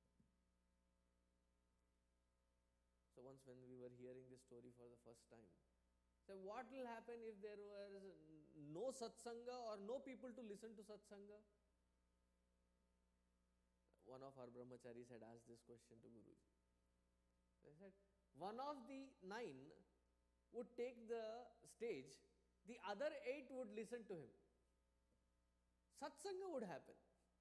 So once when we were hearing this story for the first time, so what will happen if there was no satsanga or no people to listen to satsanga? One of our brahmacharis had asked this question to Guruji. They said, one of the 9 would take the stage, the other 8 would listen to him. Satsanga would happen.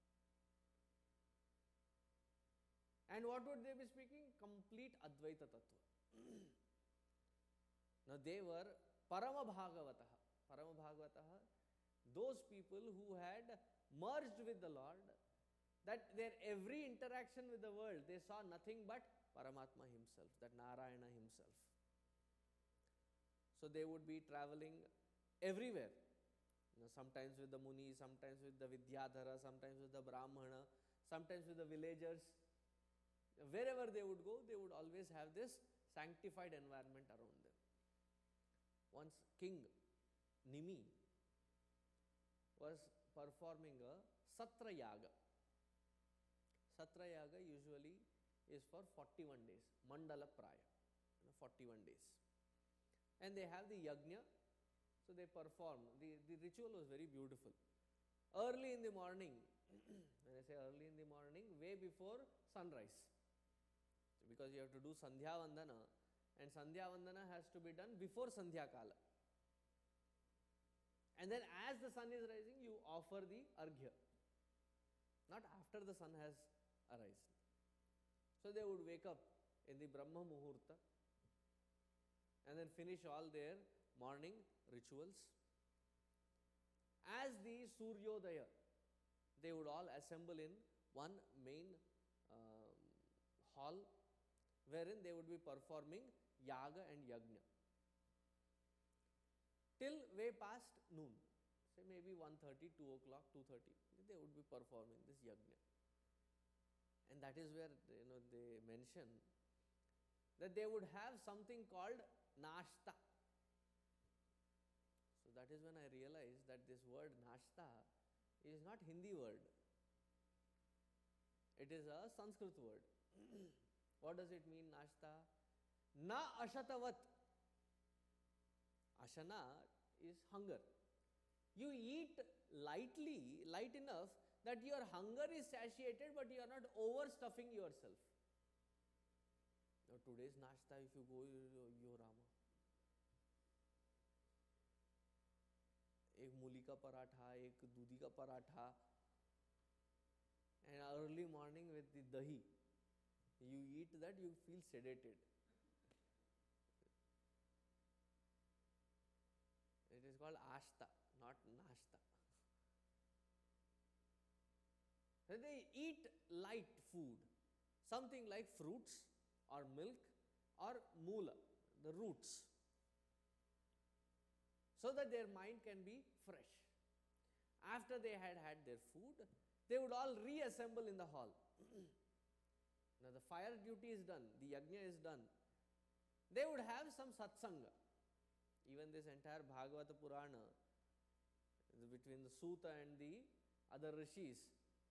And what would they be speaking? Complete Advaita Tattva. Now they were Parama Bhagavataha. Parama Bhagavataha, those people who had merged with the Lord that their every interaction with the world, they saw nothing but Paramatma himself, that Narayana himself. So they would be traveling everywhere, sometimes with the Muni, sometimes with the Vidyadhara, sometimes with the Brahmana, sometimes with the villagers. Wherever they would go, they would always have this sanctified environment around them. Once King Nimi was performing a Satra Yaga. Satra Yaga usually is for 41 days, Mandala Praya, 41 days. And they have the Yajna, so they perform. The ritual was very beautiful. Early in the morning, when I say early in the morning, way before sunrise. Because you have to do Sandhya Vandana, and Sandhya Vandana has to be done before Sandhya Kala. And then as the sun is rising, you offer the Arghya, not after the sun has arisen. So they would wake up in the Brahma Muhurta and then finish all their morning rituals. As the Suryodaya, they would all assemble in one main hall, wherein they would be performing Yaga and Yajna till way past noon, say maybe 1:30, 2 o'clock, 2:30, they would be performing this Yajna. And that is where they mention that they would have something called Nashta. So that is when I realized that this word Nashta is not Hindi word. It is a Sanskrit word. What does it mean, Nashta? Na ashatavat. Ashana is hunger. You eat lightly, light enough that your hunger is satiated, but you are not overstuffing yourself. Now today's Nashta, if you go, yo Rama, एक मूली का पराठा, एक दूधी का paratha, and early morning with the dahi, you eat that, you feel sedated. It is called ashta, not nashta. So they eat light food, something like fruits or milk or moola, the roots, so that their mind can be fresh. After they had had their food, they would all reassemble in the hall. Now the fire duty is done, the yajna is done. They would have some satsanga. Even this entire Bhagavata Purana, between the Suta and the other rishis,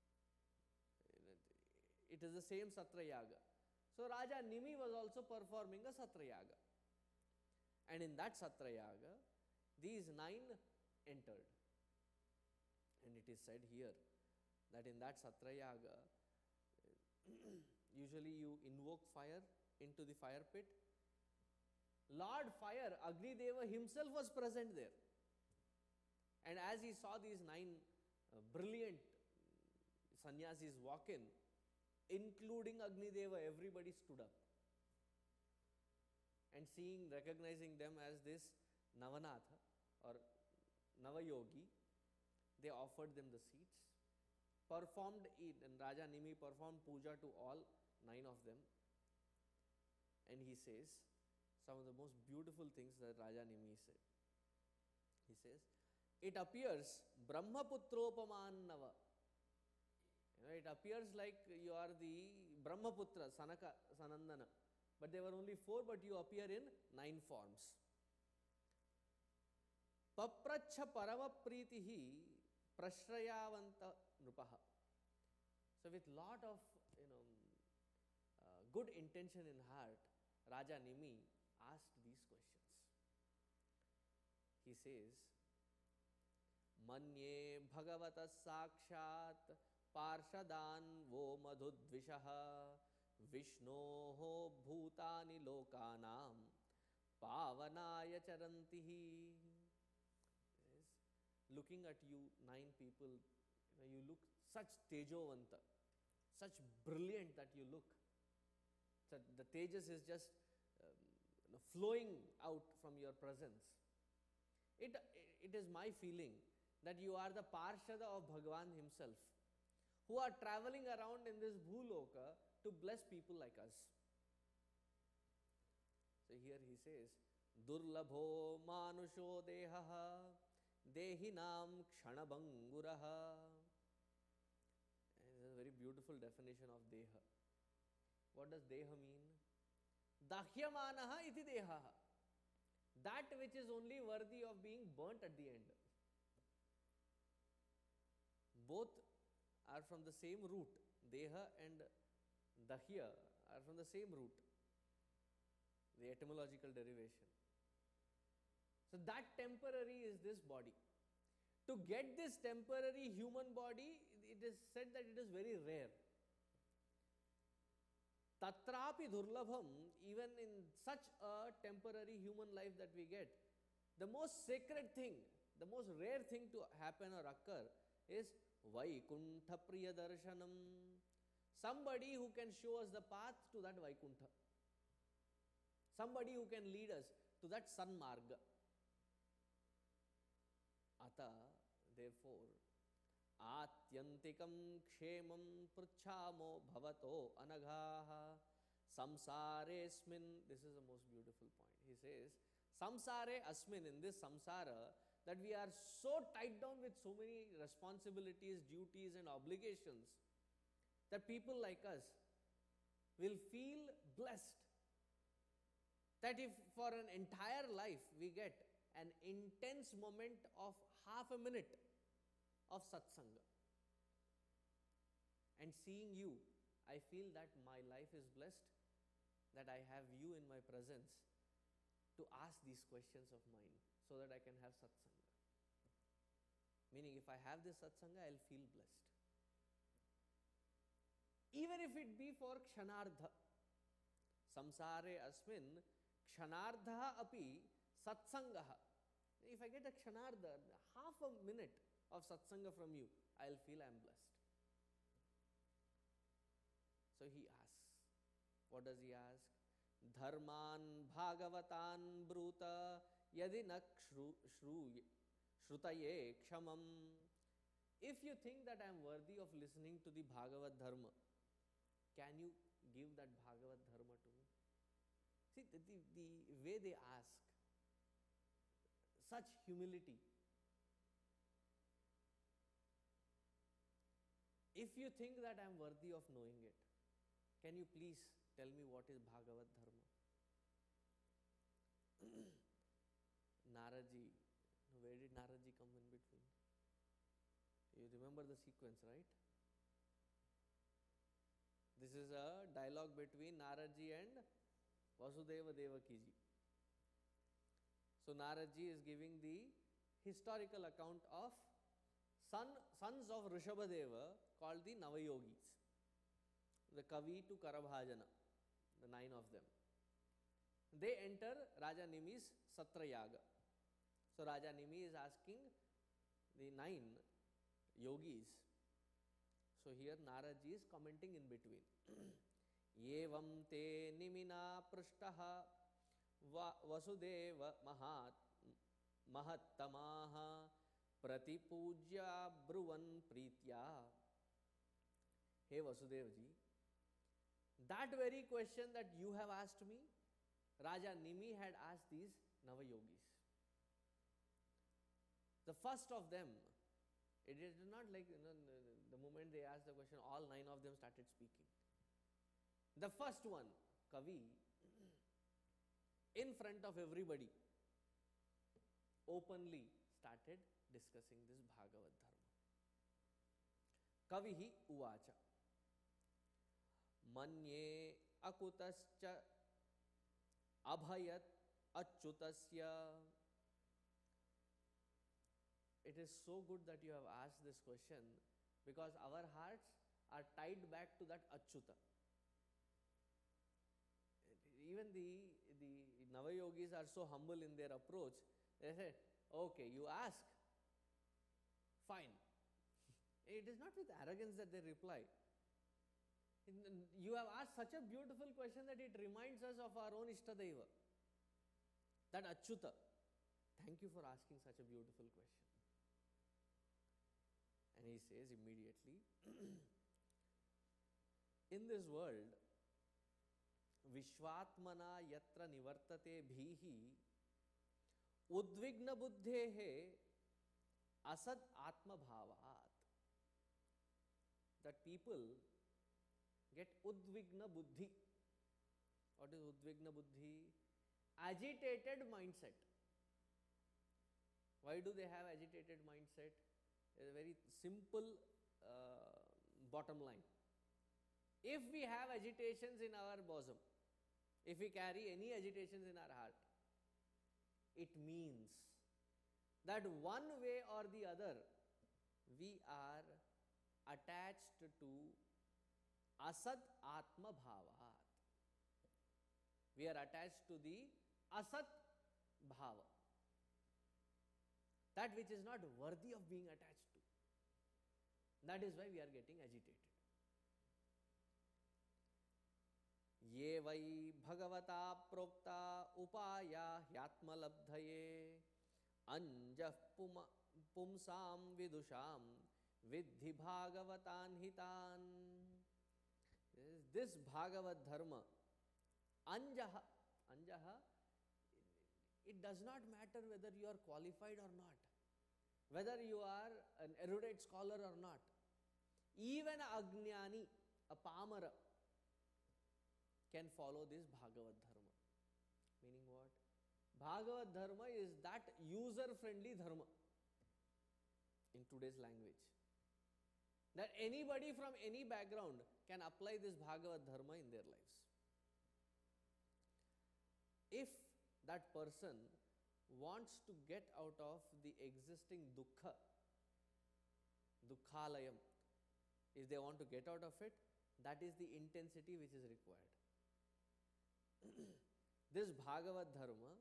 it is the same Satra Yaga. So Raja Nimi was also performing a Satra Yaga. And in that Satra Yaga, these 9 entered. And it is said here that in that Satra Yaga, usually you invoke fire into the fire pit. Lord Fire, Agni Deva himself was present there. And as he saw these 9 brilliant sannyasis walk in, including Agni Deva, everybody stood up. And recognizing them as this Navanatha or Navayogi, they offered them the seats, performed it, and Raja Nimi performed puja to all 9 of them. And he says some of the most beautiful things that Raja Nimi said. He says, it appears Brahmaputropaman Nava. It appears like you are the Brahmaputra, Sanaka, Sanandana. But there were only 4, but you appear in 9 forms. Papracha Parama Pritihi Prashrayavanta Nrupaha. So with lot of good intention in heart, Raja Nimi asked these questions. He says, Manye Bhagavata Sakshat Parshadan Vo Madhudvishaha Vishnoho Bhutani Lokanam Pavanaya Charantihi. Yes. Looking at you, 9 people, you look such Tejovanta, such brilliant that you look. So the Tejas is just flowing out from your presence. It is my feeling that you are the Parshada of Bhagavan himself, who are traveling around in this bhuloka to bless people like us. So here he says, Durlabho manusho dehaha dehinam kshanabanguraha. And this is a very beautiful definition of deha. What does deha mean? Dahyamanaha iti dehaha. That which is only worthy of being burnt at the end. Both are from the same root. Deha and dahya are from the same root, the etymological derivation. So that temporary is this body. To get this temporary human body, it is said that it is very rare. Tatrapi durlabham, even in such a temporary human life that we get, the most sacred thing, the most rare thing to happen or occur is Vaikuntha Priya Darshanam. Somebody who can show us the path to that Vaikuntha. Somebody who can lead us to that Sanmarga. Ata, therefore, Atyantikam kshemam pruchhamo bhavato anaghaha samsare asmin. This is the most beautiful point. He says, samsare asmin, in this samsara, that we are so tied down with so many responsibilities, duties and obligations, that people like us will feel blessed that if for an entire life we get an intense moment of half a minute of satsanga and seeing you, I feel that my life is blessed, that I have you in my presence to ask these questions of mine so that I can have satsanga. Meaning, if I have this satsanga, I will feel blessed. Even if it be for kshanardha. Samsare asmin kshanardha api satsangaha. If I get a kshanardha, half a minute of satsanga from you, I will feel I am blessed. So he asks, what does he ask? Dharman bhagavatan bruta yadinak shrutaye kshamam. If you think that I am worthy of listening to the Bhagavad Dharma, can you give that Bhagavad Dharma to me? See, the way they ask, such humility. If you think that I am worthy of knowing it, can you please tell me what is Bhagavad Dharma? Naraji, where did Naraji come in between? You remember the sequence, right? This is a dialogue between Naraji and Vasudeva Devakiji. So Naraji is giving the historical account of sons of Rishabhadeva called the Navayogis, the Kavi to Karabhajana, the 9 of them. They enter Raja Nimi's Satrayaga. So Raja Nimi is asking the 9 yogis. So here Naraji is commenting in between. Yevam te nimina prashtaha vasudeva mahattamaha pratipujya bruvan pritya. Hey Vasudevji, that very question that you have asked me, Raja Nimi had asked these Navayogis. The first of them, it is not like, the moment they asked the question, all 9 of them started speaking. The first one, Kavi, in front of everybody, openly started discussing this Bhagavad Dharma. Kavihi uvacha. Manye akutascha abhayat achyutasya. It is so good that you have asked this question, because our hearts are tied back to that Achyuta. Even the Navayogis are so humble in their approach. They say, okay, you ask, fine. It is not with arrogance that they reply. You have asked such a beautiful question that it reminds us of our own Ishtadeva, that Achyuta. Thank you for asking such a beautiful question. And he says immediately, in this world, Vishwatmana yatra nivartate bhihi udvigna buddhehe asad atma bhavat. That people get udvigna buddhi. What is udvigna buddhi? Agitated mindset. Why do they have agitated mindset? It's a very simple bottom line. If we have agitations in our bosom, if we carry any agitations in our heart, it means that one way or the other we are attached to asat atma bhavat. We are attached to the asat bhava, that which is not worthy of being attached to. That is why we are getting agitated. ये वै भगवता प्रोक्ता उपाया ह्यात्म लब्धये अंजः पुंसाम विदुषाम विद्धि भागवतान हितान. This Bhagavad Dharma, anjah, it does not matter whether you are qualified or not, whether you are an erudite scholar or not. Even a Ajnani, a Pamara, can follow this Bhagavad Dharma. Meaning what? Bhagavad Dharma is that user-friendly dharma in today's language, that anybody from any background can apply this Bhagavad Dharma in their lives. If that person wants to get out of the existing dukkha, dukkhalayam, if they want to get out of it, that is the intensity which is required. This Bhagavad Dharma,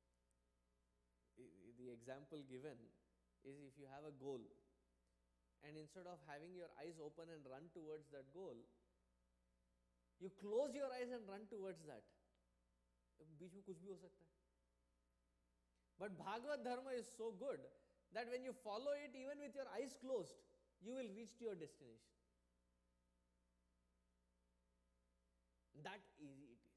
the example given is, if you have a goal and instead of having your eyes open and run towards that goal, you close your eyes and run towards that. बीच में कुछ भी हो सकता है. But Bhagavad Dharma is so good that when you follow it, even with your eyes closed, you will reach to your destination. That easy it is.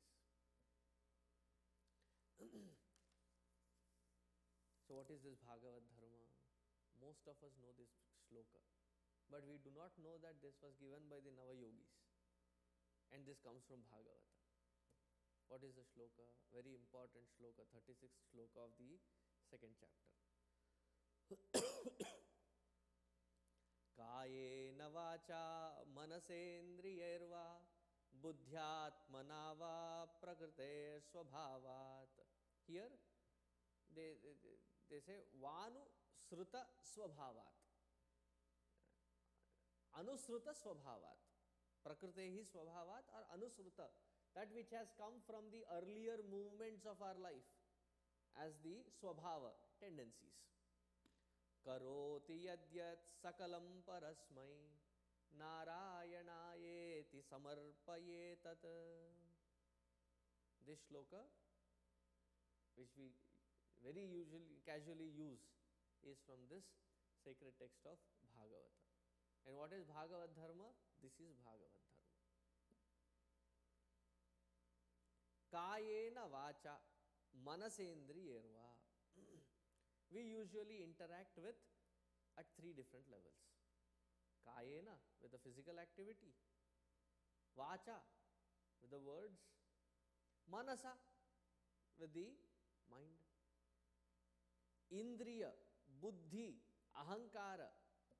So what is this Bhagavad Dharma? Most of us know this shloka, but we do not know that this was given by the Navayogis and this comes from Bhagavata. What is the shloka? Very important shloka, 36th shloka of the second chapter. Kayena vacha manasendriyerva buddhyatmana va prakrite swabhavat. Here they say vanu sruta swabhavat, anusruta swabhavat, prakritehi swabhavat or anusruta, that which has come from the earlier movements of our life as the swabhava, tendencies. Karoti yadyat sakalam parasmai Narayanayeti samarpayetat. This shloka, which we very usually, casually use, is from this sacred text of Bhagavata. And what is Bhagavad Dharma? This is Bhagavad Dharma. Kayena vacha manasendriyerva. We usually interact with at 3 different levels. Kayena, with the physical activity. Vacha, with the words. Manasa, with the mind. Indriya, buddhi, ahankara.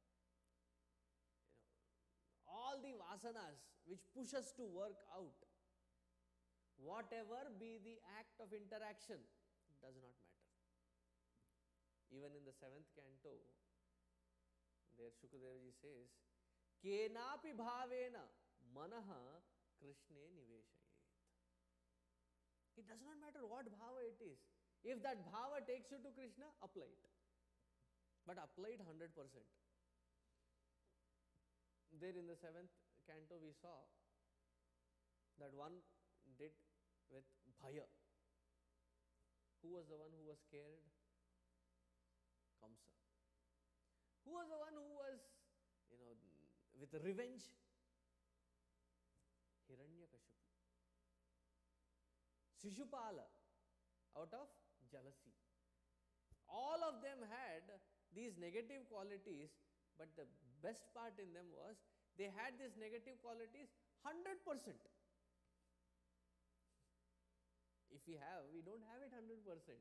All the vasanas which push us to work out. Whatever be the act of interaction, does not matter. Even in the 7th canto, there Shukadeva ji says, Kenapi bhavena manaha krishne niveshayet. It does not matter what bhava it is. If that bhava takes you to Krishna, apply it. But apply it 100%. There in the 7th canto we saw that one did with bhaya. Who was the one who was scared? Kamsa. Who was the one who was, with revenge? Shishupala, out of jealousy. All of them had these negative qualities, but the best part in them was they had these negative qualities 100%. If we don't have it 100%.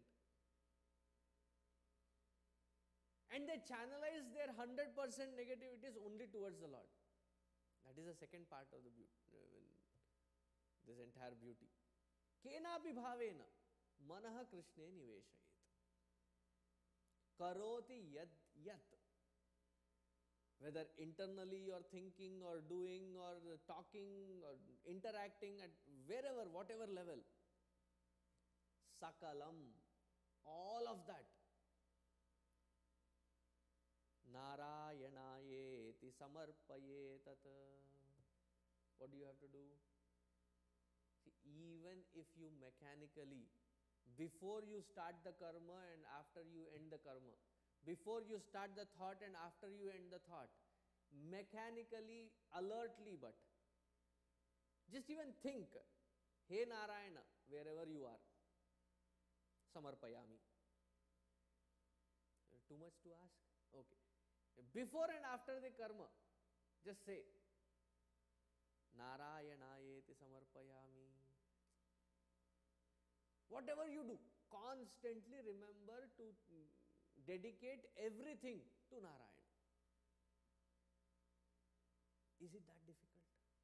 And they channelize their 100% negativities only towards the Lord. That is the second part of the this entire beauty. Kenapi bhavena manaha krishne niveshayet. Karoti yat. Whether internally you are thinking or doing or talking or interacting at wherever, whatever level. Sakalam, all of that. Narayanayeti samarpayetat. What do you have to do? See, even if you mechanically, before you start the karma and after you end the karma, before you start the thought and after you end the thought, mechanically, alertly, but just even think, Hey Narayana, wherever you are, samarpayami. Too much to ask? Okay. Before and after the karma, just say, Narayanayeti samarpayami. Whatever you do, constantly remember to dedicate everything to Narayana. Is it that difficult?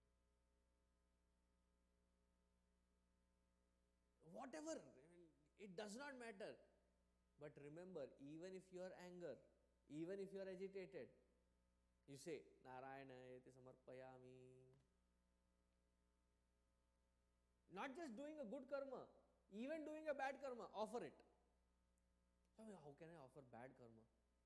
Whatever, it does not matter. But remember, even if you are anger, even if you are agitated, you say, Narayana eti samarpayami. Not just doing a good karma, even doing a bad karma, offer it. How can I offer bad karma?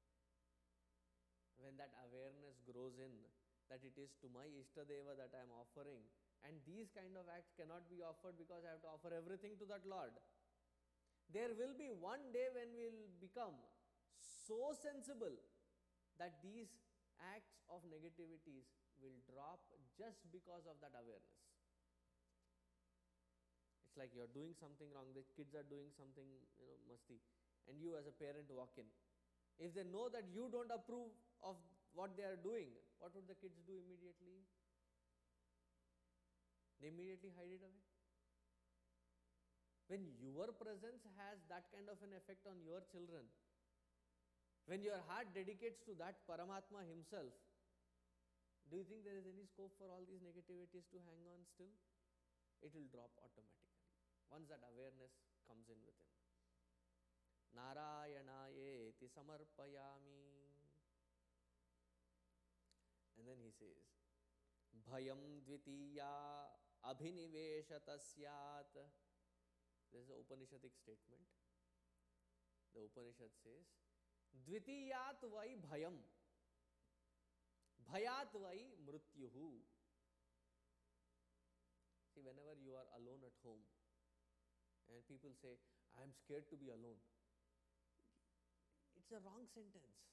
When that awareness grows in, that it is to my Ishtadeva that I am offering, and these kind of acts cannot be offered because I have to offer everything to that Lord. There will be one day when we will become so sensible that these acts of negativities will drop just because of that awareness. It's like you are doing something wrong, the kids are doing something, masti, and you as a parent walk in. If they know that you don't approve of what they are doing, what would the kids do immediately? They immediately hide it away. When your presence has that kind of an effect on your children, when your heart dedicates to that Paramatma himself, do you think there is any scope for all these negativities to hang on still? It will drop automatically once that awareness comes in within. Narayanayeeti samarpayami. And then he says, Bhayam dvitiya abhiniveshata syat. This is an Upanishadic statement. The Upanishad says, Dvitiyat vai bhayam, bhayat vai mrityuhu. See, whenever you are alone at home and people say, I am scared to be alone, it's a wrong sentence.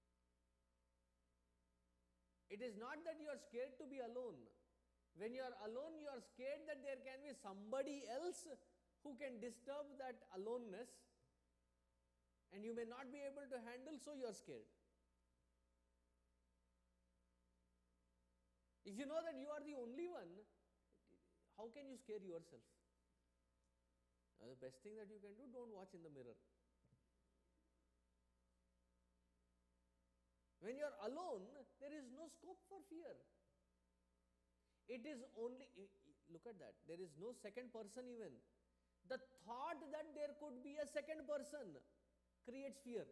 It is not that you are scared to be alone. When you are alone, you are scared that there can be somebody else who can disturb that aloneness and you may not be able to handle, so you are scared. If you know that you are the only one, how can you scare yourself? Now, the best thing that you can do, don't watch in the mirror. When you are alone, there is no scope for fear. It is only, look at that, there is no second person even. The thought that there could be a second person creates fear.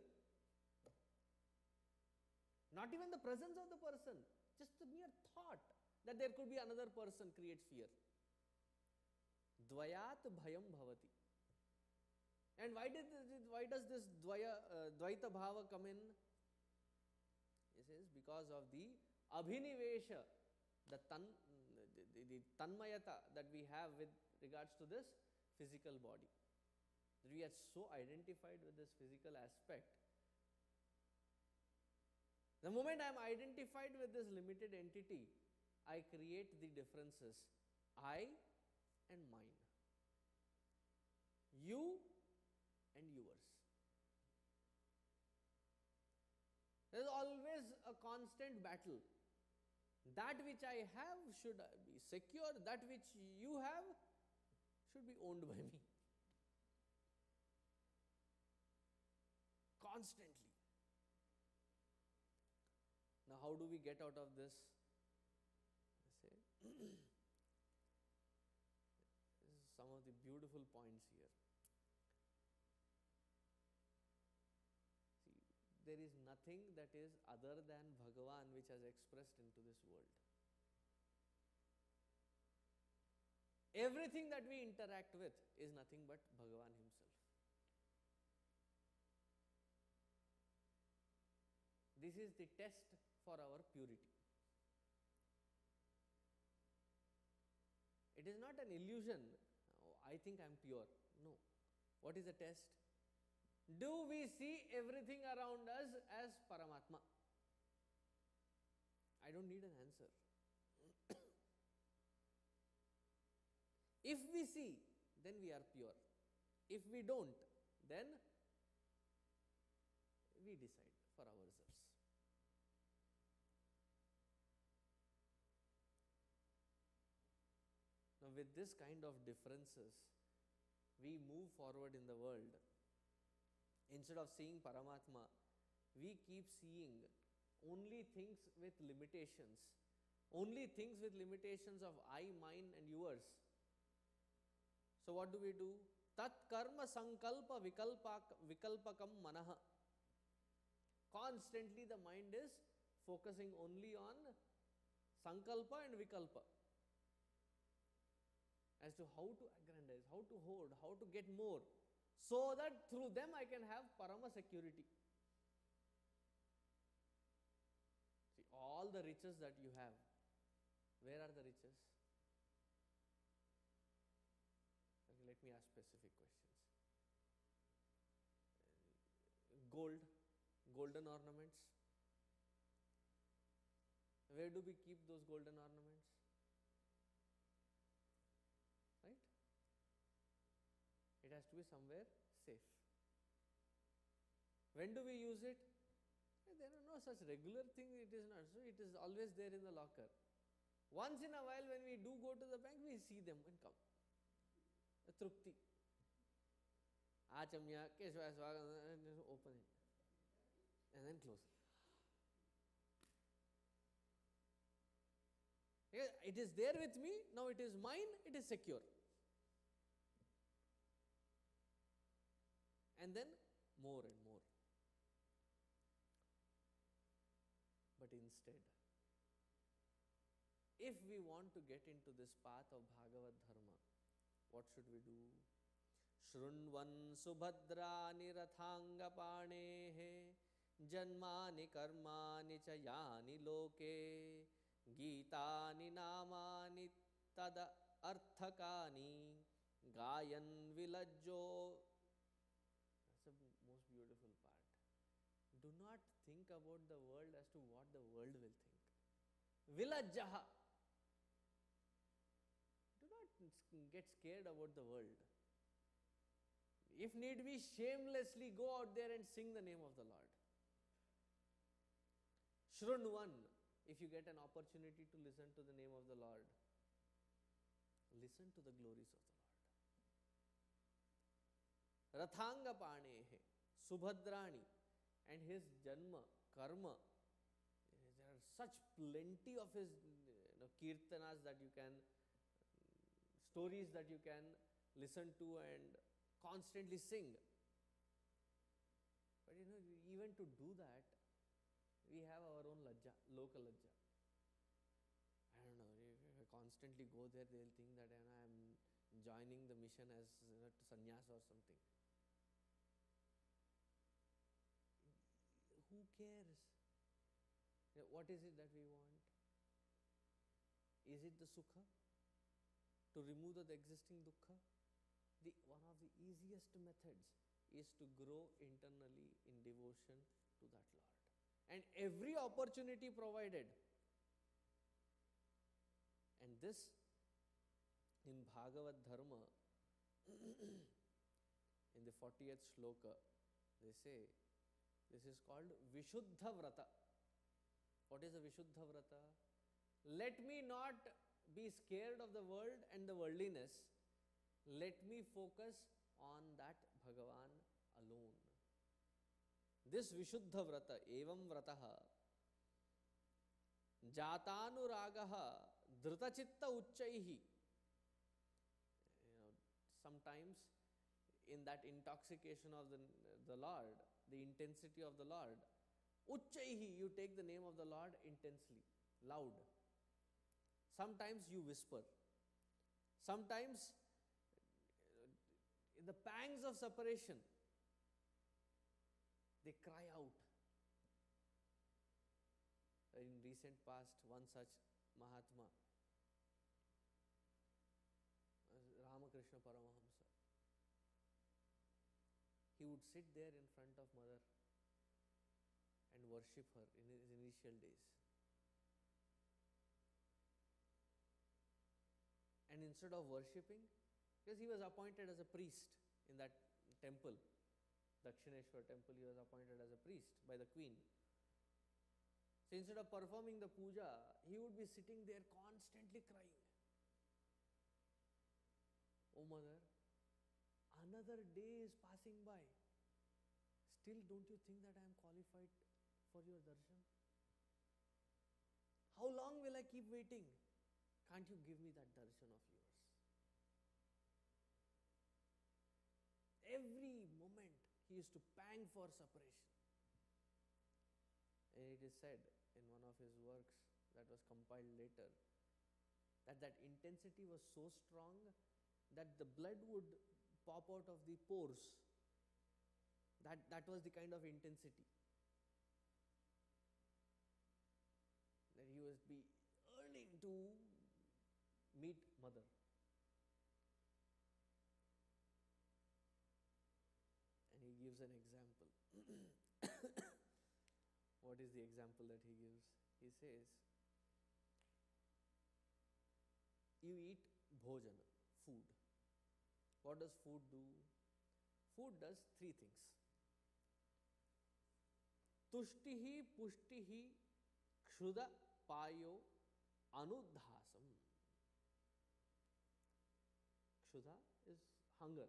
Not even the presence of the person, just the mere thought that there could be another person creates fear. Dvayat bhayam bhavati. And why does this Dvaita bhava come in? He says, because of the abhinivesha, the tanmayata that we have with regards to this physical body. That we are so identified with this physical aspect. The moment I am identified with this limited entity, I create the differences, I and mine. you and yours. There is always a constant battle. That which I have should be secure, that which you have should be owned by me. Constantly. Now, how do we get out of this? I say, this is some of the beautiful points here. See, there is nothing that is other than Bhagavan which has expressed into this world. Everything that we interact with is nothing but Bhagavan himself. This is the test for our purity. It is not an illusion, oh, I think I am pure. No. What is the test? Do we see everything around us as Paramatma? I don't need an answer. If we see, then we are pure. If we don't, then we decide for ourselves. Now, with this kind of differences, we move forward in the world. Instead of seeing Paramatma, we keep seeing only things with limitations. Only things with limitations of I, mine and yours. So, what do? Tat karma sankalpa vikalpakam manaha. Constantly the mind is focusing only on sankalpa and vikalpa. As to how to aggrandize, how to hold, how to get more, so that through them I can have parama security. See, all the riches that you have, where are the riches? Okay, let me ask specific questions. Gold, golden ornaments. Where do we keep those golden ornaments? Right? It has to be somewhere safe. When do we use it? There are no such regular thing, it is not. So, it is always there in the locker. Once in a while when we do go to the bank, we see them and come. A trupti. Achamya, Keshvaya Swaga, and open it. And then close it. It is there with me, now it is mine, it is secure. And then more and more. But instead, if we want to get into this path of Bhagavad Dharma, what should we do? Shrunvan subhadrani rathanga panehe janmani karmani cha yani loke Gitani namani tada arthakani gayan vilajjo. That's the most beautiful part. Do not think about the world as to what the world will think. Vilajjaha. Do not get scared about the world. If need be, shamelessly go out there and sing the name of the Lord. Shrunvan. If you get an opportunity to listen to the name of the Lord, listen to the glories of the Lord. Rathanga panehe, Subhadrani, and his janma, karma. There are such plenty of his kirtanas that you can, stories that you can listen to and constantly sing. But even to do that, we have our own lajja, local lajja. I don't know, if I constantly go there, they will think that I am joining the mission as to sannyas or something. Who cares? What is it that we want? Is it the sukha? To remove the existing dukkha? One of the easiest methods is to grow internally in devotion to that Lord. And every opportunity provided. And this in Bhagavad Dharma in the 40th shloka, they say, this is called Vishuddha Vrata. What is a Vishuddha Vrata? Let me not be scared of the world and the worldliness. Let me focus on that Bhagavan alone. This Vishuddha Vrata, Evam Vrataha, Jatanuragaha, Dhrutachitta Uchchaihi. Sometimes in that intoxication of the Lord, the intensity of the Lord, Uchchaihi, you take the name of the Lord intensely, loud. Sometimes you whisper. Sometimes in the pangs of separation, they cry out. In recent past, one such Mahatma, Ramakrishna Paramahamsa, he would sit there in front of Mother and worship her in his initial days. And instead of worshipping, because he was appointed as a priest in that temple, Dakshineshwar temple, he was appointed as a priest by the queen. So instead of performing the puja, he would be sitting there constantly crying. Oh Mother, another day is passing by. Still, don't you think that I am qualified for your darshan? How long will I keep waiting? Can't you give me that darshan of yours? Every moment he used to pang for separation. And it is said in one of his works that was compiled later that intensity was so strong that the blood would pop out of the pores. That was the kind of intensity. That he was be yearning to meet Mother. And he gives an example. What is the example that he gives? He says, you eat bhojana, food. What does food do? Food does three things. Tushtihi, pushtihi, kshuda, payo, anudhasam. Kshuda is hunger.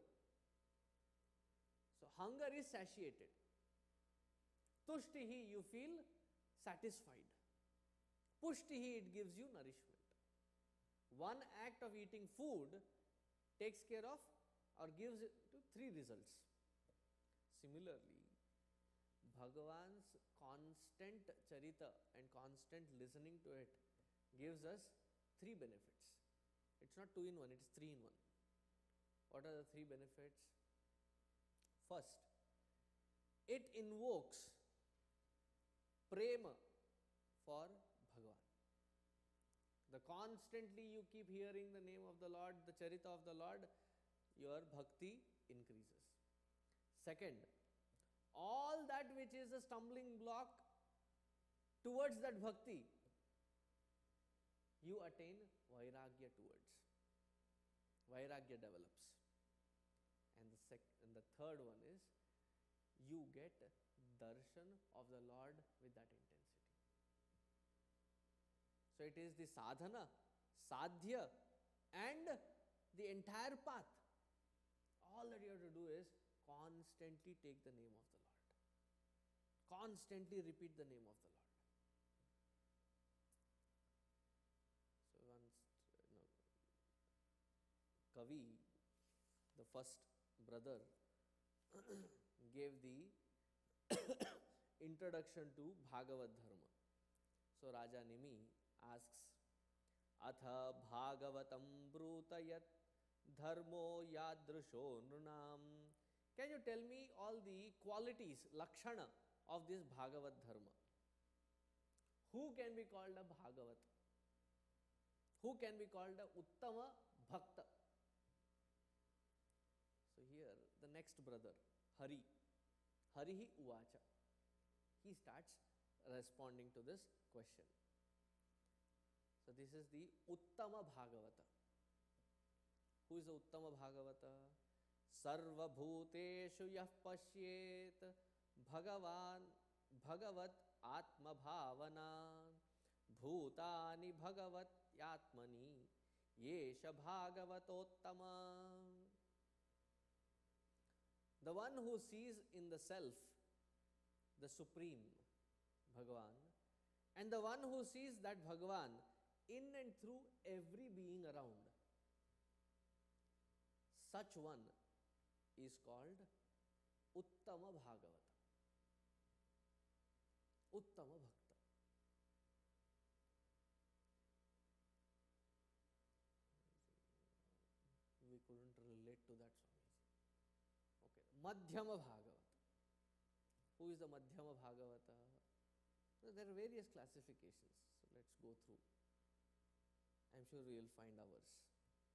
So hunger is satiated. Tushtihi, you feel satisfied. Pushtihi, it gives you nourishment. One act of eating food takes care of or gives it to three results. Similarly, Bhagavan's constant charita and constant listening to it gives us three benefits. It's not two in one, it's three in one. What are the three benefits? First, it invokes prema for Bhagavan. The constantly you keep hearing the name of the Lord, the charita of the Lord, your bhakti increases. Second, all that which is a stumbling block towards that bhakti, you attain vairagya towards. Vairagya develops. And the third one is, you get darshan of the Lord with that intensity. So it is the sadhana, sadhya, and the entire path. All that you have to do is constantly take the name of the Lord. Constantly repeat the name of the Lord. So once, Kavi, the first brother, gave the introduction to Bhagavad Dharma. So Raja Nimi asks, Atha Bhagavatam Brutayat Dharmo Yadrusho Nunam. Can you tell me all the qualities, lakshana of this Bhagavad Dharma? Who can be called a Bhagavat? Who can be called a Uttama Bhakta? So here the next brother, Hari, Harihi Uvacha, he starts responding to this question. So this is the Uttama Bhagavata. Who is the Uttama Bhagavata? Sarvabhuteshu yah pashyet bhagavan bhagavat atma bhavana bhutani bhagavat yatmani yesha bhagavatottama. The one who sees in the self the Supreme Bhagavan, and the one who sees that Bhagavan in and through every being around, such one is called Uttama Bhagavata, Uttama Bhakta. We couldn't relate to that, Swami. Okay, Madhyama Bhagavata. Who is the Madhyama Bhagavata? There are various classifications, so let's go through. I am sure we will find ours.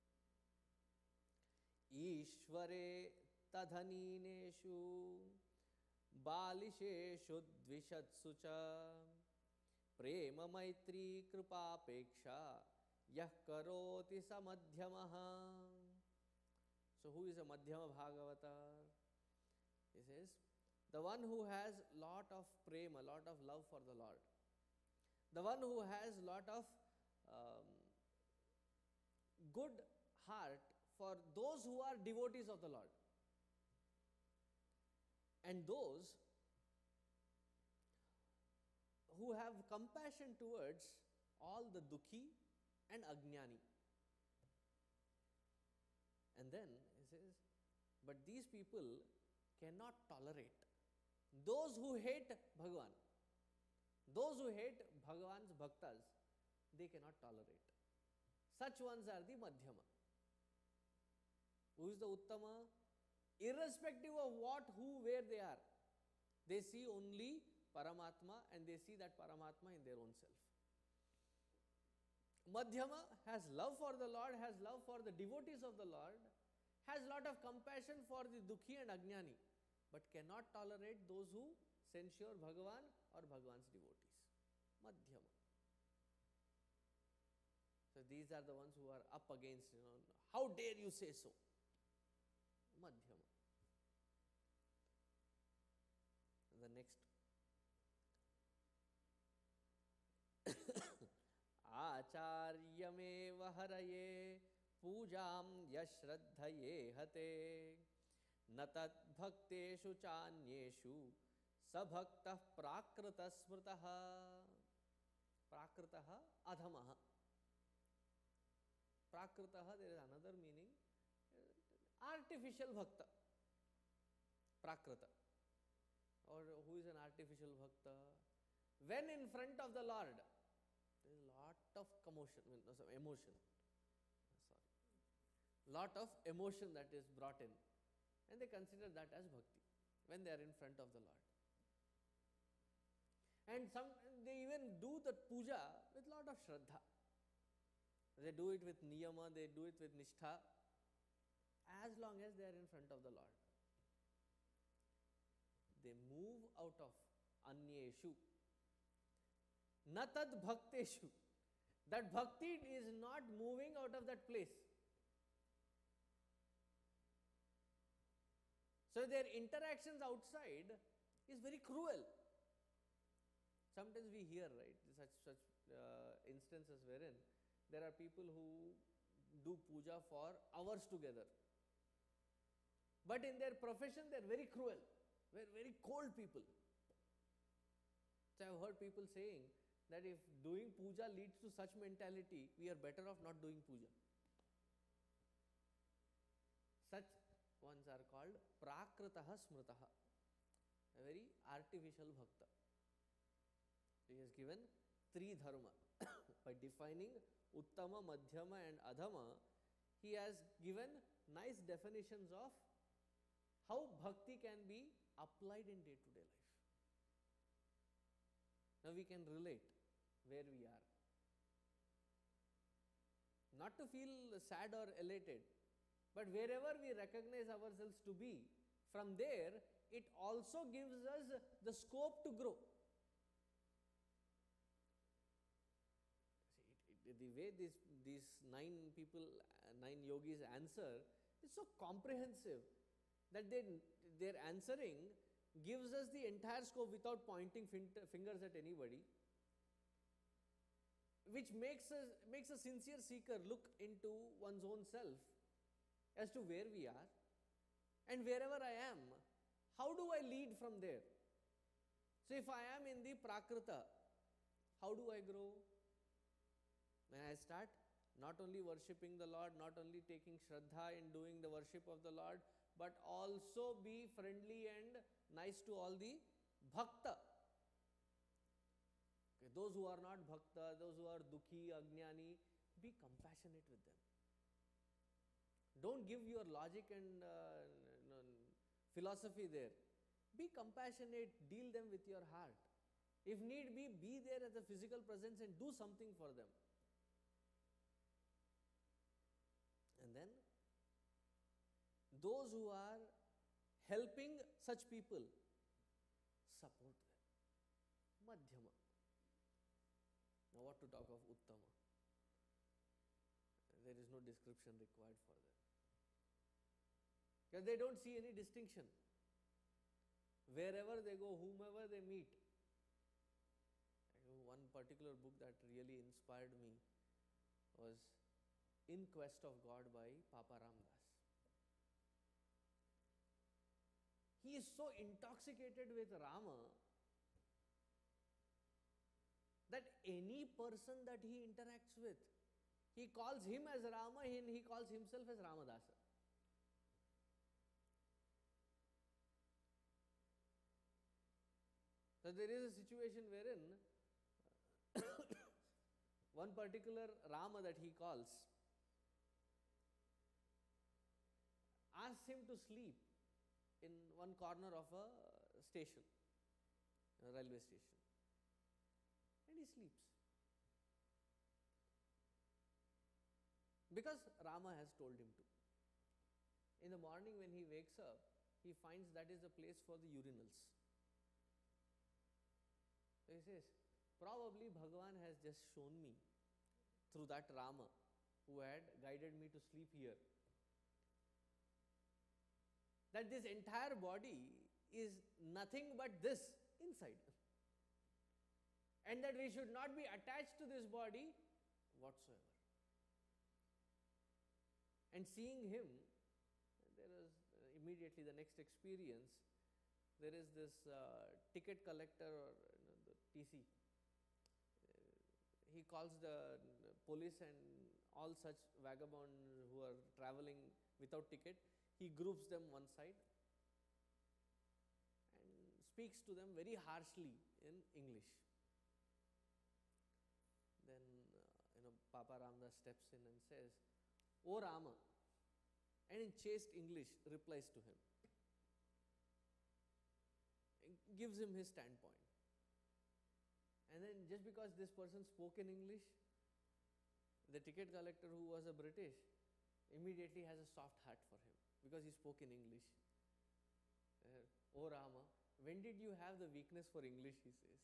Ishvare tadhanineshu balisheshu dvishatsu cha prema maitri kripapeksha yah karoti sa madhyamaha. So who is a Madhyama Bhagavata? He says, the one who has lot of prema, lot of love for the Lord, the one who has lot of good heart for those who are devotees of the Lord, and those who have compassion towards all the dukhi and ajnani. And then he says, but these people cannot tolerate those who hate Bhagavan. Those who hate Bhagavan's bhaktas, they cannot tolerate. Such ones are the Madhyama. Who is the Uttama? Irrespective of what, who, where they are, they see only Paramatma, and they see that Paramatma in their own self. Madhyama has love for the Lord, has love for the devotees of the Lord, has lot of compassion for the dukhi and ajnani, but cannot tolerate those who censure Bhagavan or Bhagavan's devotees. Madhyama. So these are the ones who are up against, how dare you say so? Madhyama. And the next. Acharyameva haraye pujam yashraddhaye hate natat bhakteshu chanyeshu sabhaktah prakrita smritaha. Prakritaha adhamaha. Prakritaha, there is another meaning, artificial bhakta. Prakrita. Or who is an artificial bhakta? When in front of the Lord, there is a lot of commotion, emotion. Sorry. Lot of emotion that is brought in, and they consider that as bhakti when they are in front of the Lord. And they even do the puja with lot of shraddha. They do it with niyama, they do it with nishtha, as long as they are in front of the Lord. They move out of anyeshu, natad bhakteshu. That bhakti is not moving out of that place. So their interactions outside is very cruel. Sometimes we hear, right, such instances wherein there are people who do puja for hours together, but in their profession they are very cruel, very cold people. So I have heard people saying that if doing puja leads to such mentality, we are better off not doing puja. Such ones are called prakritaha smritaha, a very artificial bhakta. He has given three dharma. By defining Uttama, Madhyama and Adhama, he has given nice definitions of how bhakti can be applied in day-to-day life. Now we can relate where we are. Not to feel sad or elated, but wherever we recognize ourselves to be, from there it also gives us the scope to grow. The way these nine yogis answer is so comprehensive that their answering gives us the entire scope without pointing fingers at anybody, which makes a sincere seeker look into one's own self as to where we are, and wherever I am, how do I lead from there? So if I am in the Prakrita, how do I grow? When I start not only worshipping the Lord, not only taking Shraddha in doing the worship of the Lord, but also be friendly and nice to all the Bhakta. Okay, those who are not Bhakta, those who are Dukhi, Ajnani, be compassionate with them. Don't give your logic and philosophy there. Be compassionate, deal them with your heart. If need be there as a physical presence and do something for them. And then, those who are helping such people, support them. Madhyama. Now what to talk of Uttama? There is no description required for them. Because they don't see any distinction. Wherever they go, whomever they meet. One particular book that really inspired me was In Quest of God by Papa Ramdas. He is so intoxicated with Rama that any person that he interacts with, he calls him as Rama and he calls himself as Ramadasa. So there is a situation wherein one particular Rama that he calls asks him to sleep in one corner of a station, a railway station, and he sleeps. Because Rama has told him to. In the morning when he wakes up, he finds that is a place for the urinals. So he says, probably Bhagavan has just shown me through that Rama who had guided me to sleep here, that this entire body is nothing but this inside, and that we should not be attached to this body whatsoever. And seeing him, there is immediately the next experience. There is this ticket collector or the TC. He calls the police and all such vagabonds who are traveling without ticket. He groups them one side and speaks to them very harshly in English. Then Papa Ramdas steps in and says, "O Rama," and in chaste English replies to him. Gives him his standpoint. And then just because this person spoke in English, the ticket collector who was a British immediately has a soft heart for him because he spoke in English. "Oh Rama, when did you have the weakness for English?" he says.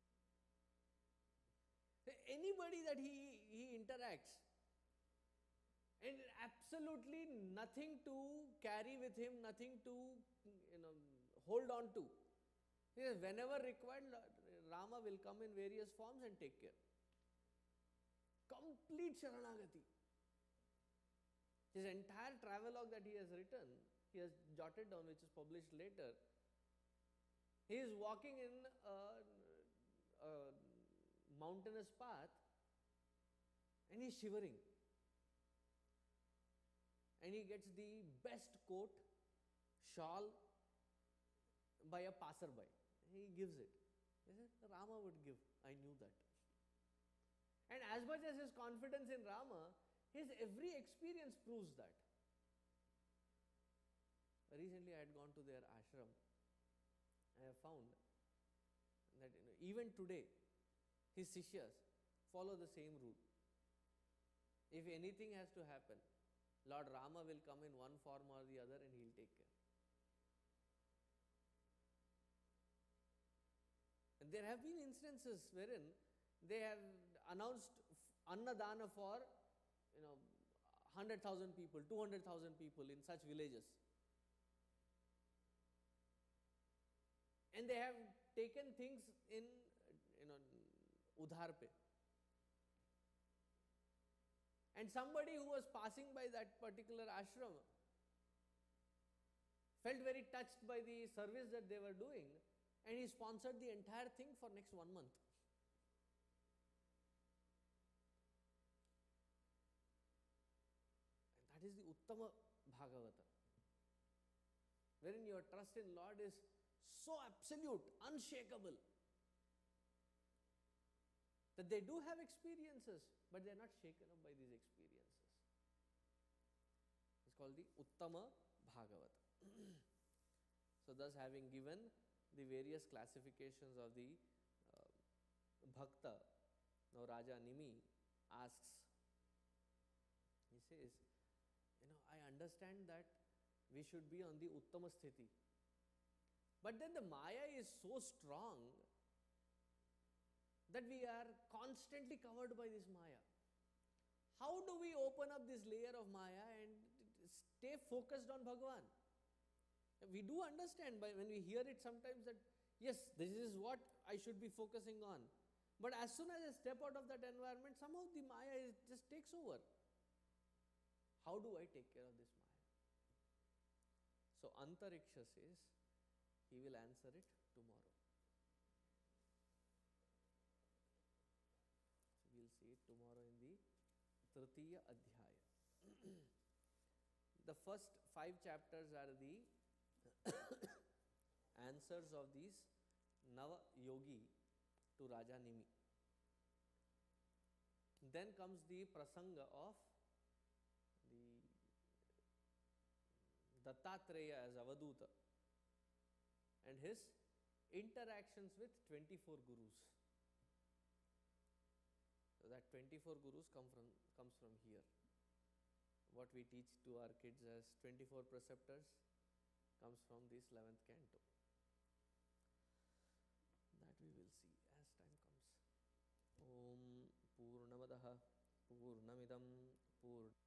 Anybody that he interacts, and absolutely nothing to carry with him, nothing to hold on to. Yes, whenever required, Rama will come in various forms and take care. Complete Sharanagati. His entire travelogue that he has written, he has jotted down, which is published later. He is walking in a mountainous path and he is shivering. And he gets the best coat, shawl by a passerby. He gives it. He said, Rama would give. I knew that. And as much as his confidence in Rama, his every experience proves that. Recently I had gone to their ashram. I have found that even today, his Sishyas follow the same rule. If anything has to happen, Lord Rama will come in one form or the other and he will take care. And there have been instances wherein they have announced Annadana for 100,000 people, 200,000 people in such villages. and they have taken things in, udhar pe. And somebody who was passing by that particular ashram felt very touched by the service that they were doing, and he sponsored the entire thing for next 1 month. And that is the Uttama Bhagavata, wherein your trust in Lord is so absolute, unshakable, that they do have experiences, but they are not shaken up by these experiences. It's called the Uttama Bhagavata. So thus, having given the various classifications of the Bhakta, now Raja Nimi asks, he says, I understand that we should be on the Uttama Sthiti, but then the Maya is so strong that we are constantly covered by this Maya. How do we open up this layer of Maya and stay focused on Bhagavan? We do understand when we hear it sometimes that, yes, this is what I should be focusing on. But as soon as I step out of that environment, somehow the Maya just takes over. How do I take care of this Maya? So Antariksha says, he will answer it tomorrow. So we will see it tomorrow in the Tritiya Adhyaya. The first 5 chapters are the answers of these Nava Yogi to Raja Nimi. Then comes the prasanga of the Dattatreya as Avaduta and his interactions with 24 gurus. So that 24 gurus comes from here. What we teach to our kids as 24 preceptors comes from this 11th canto. That we will see as time comes. Om Purnamadaha Purnamidam Purna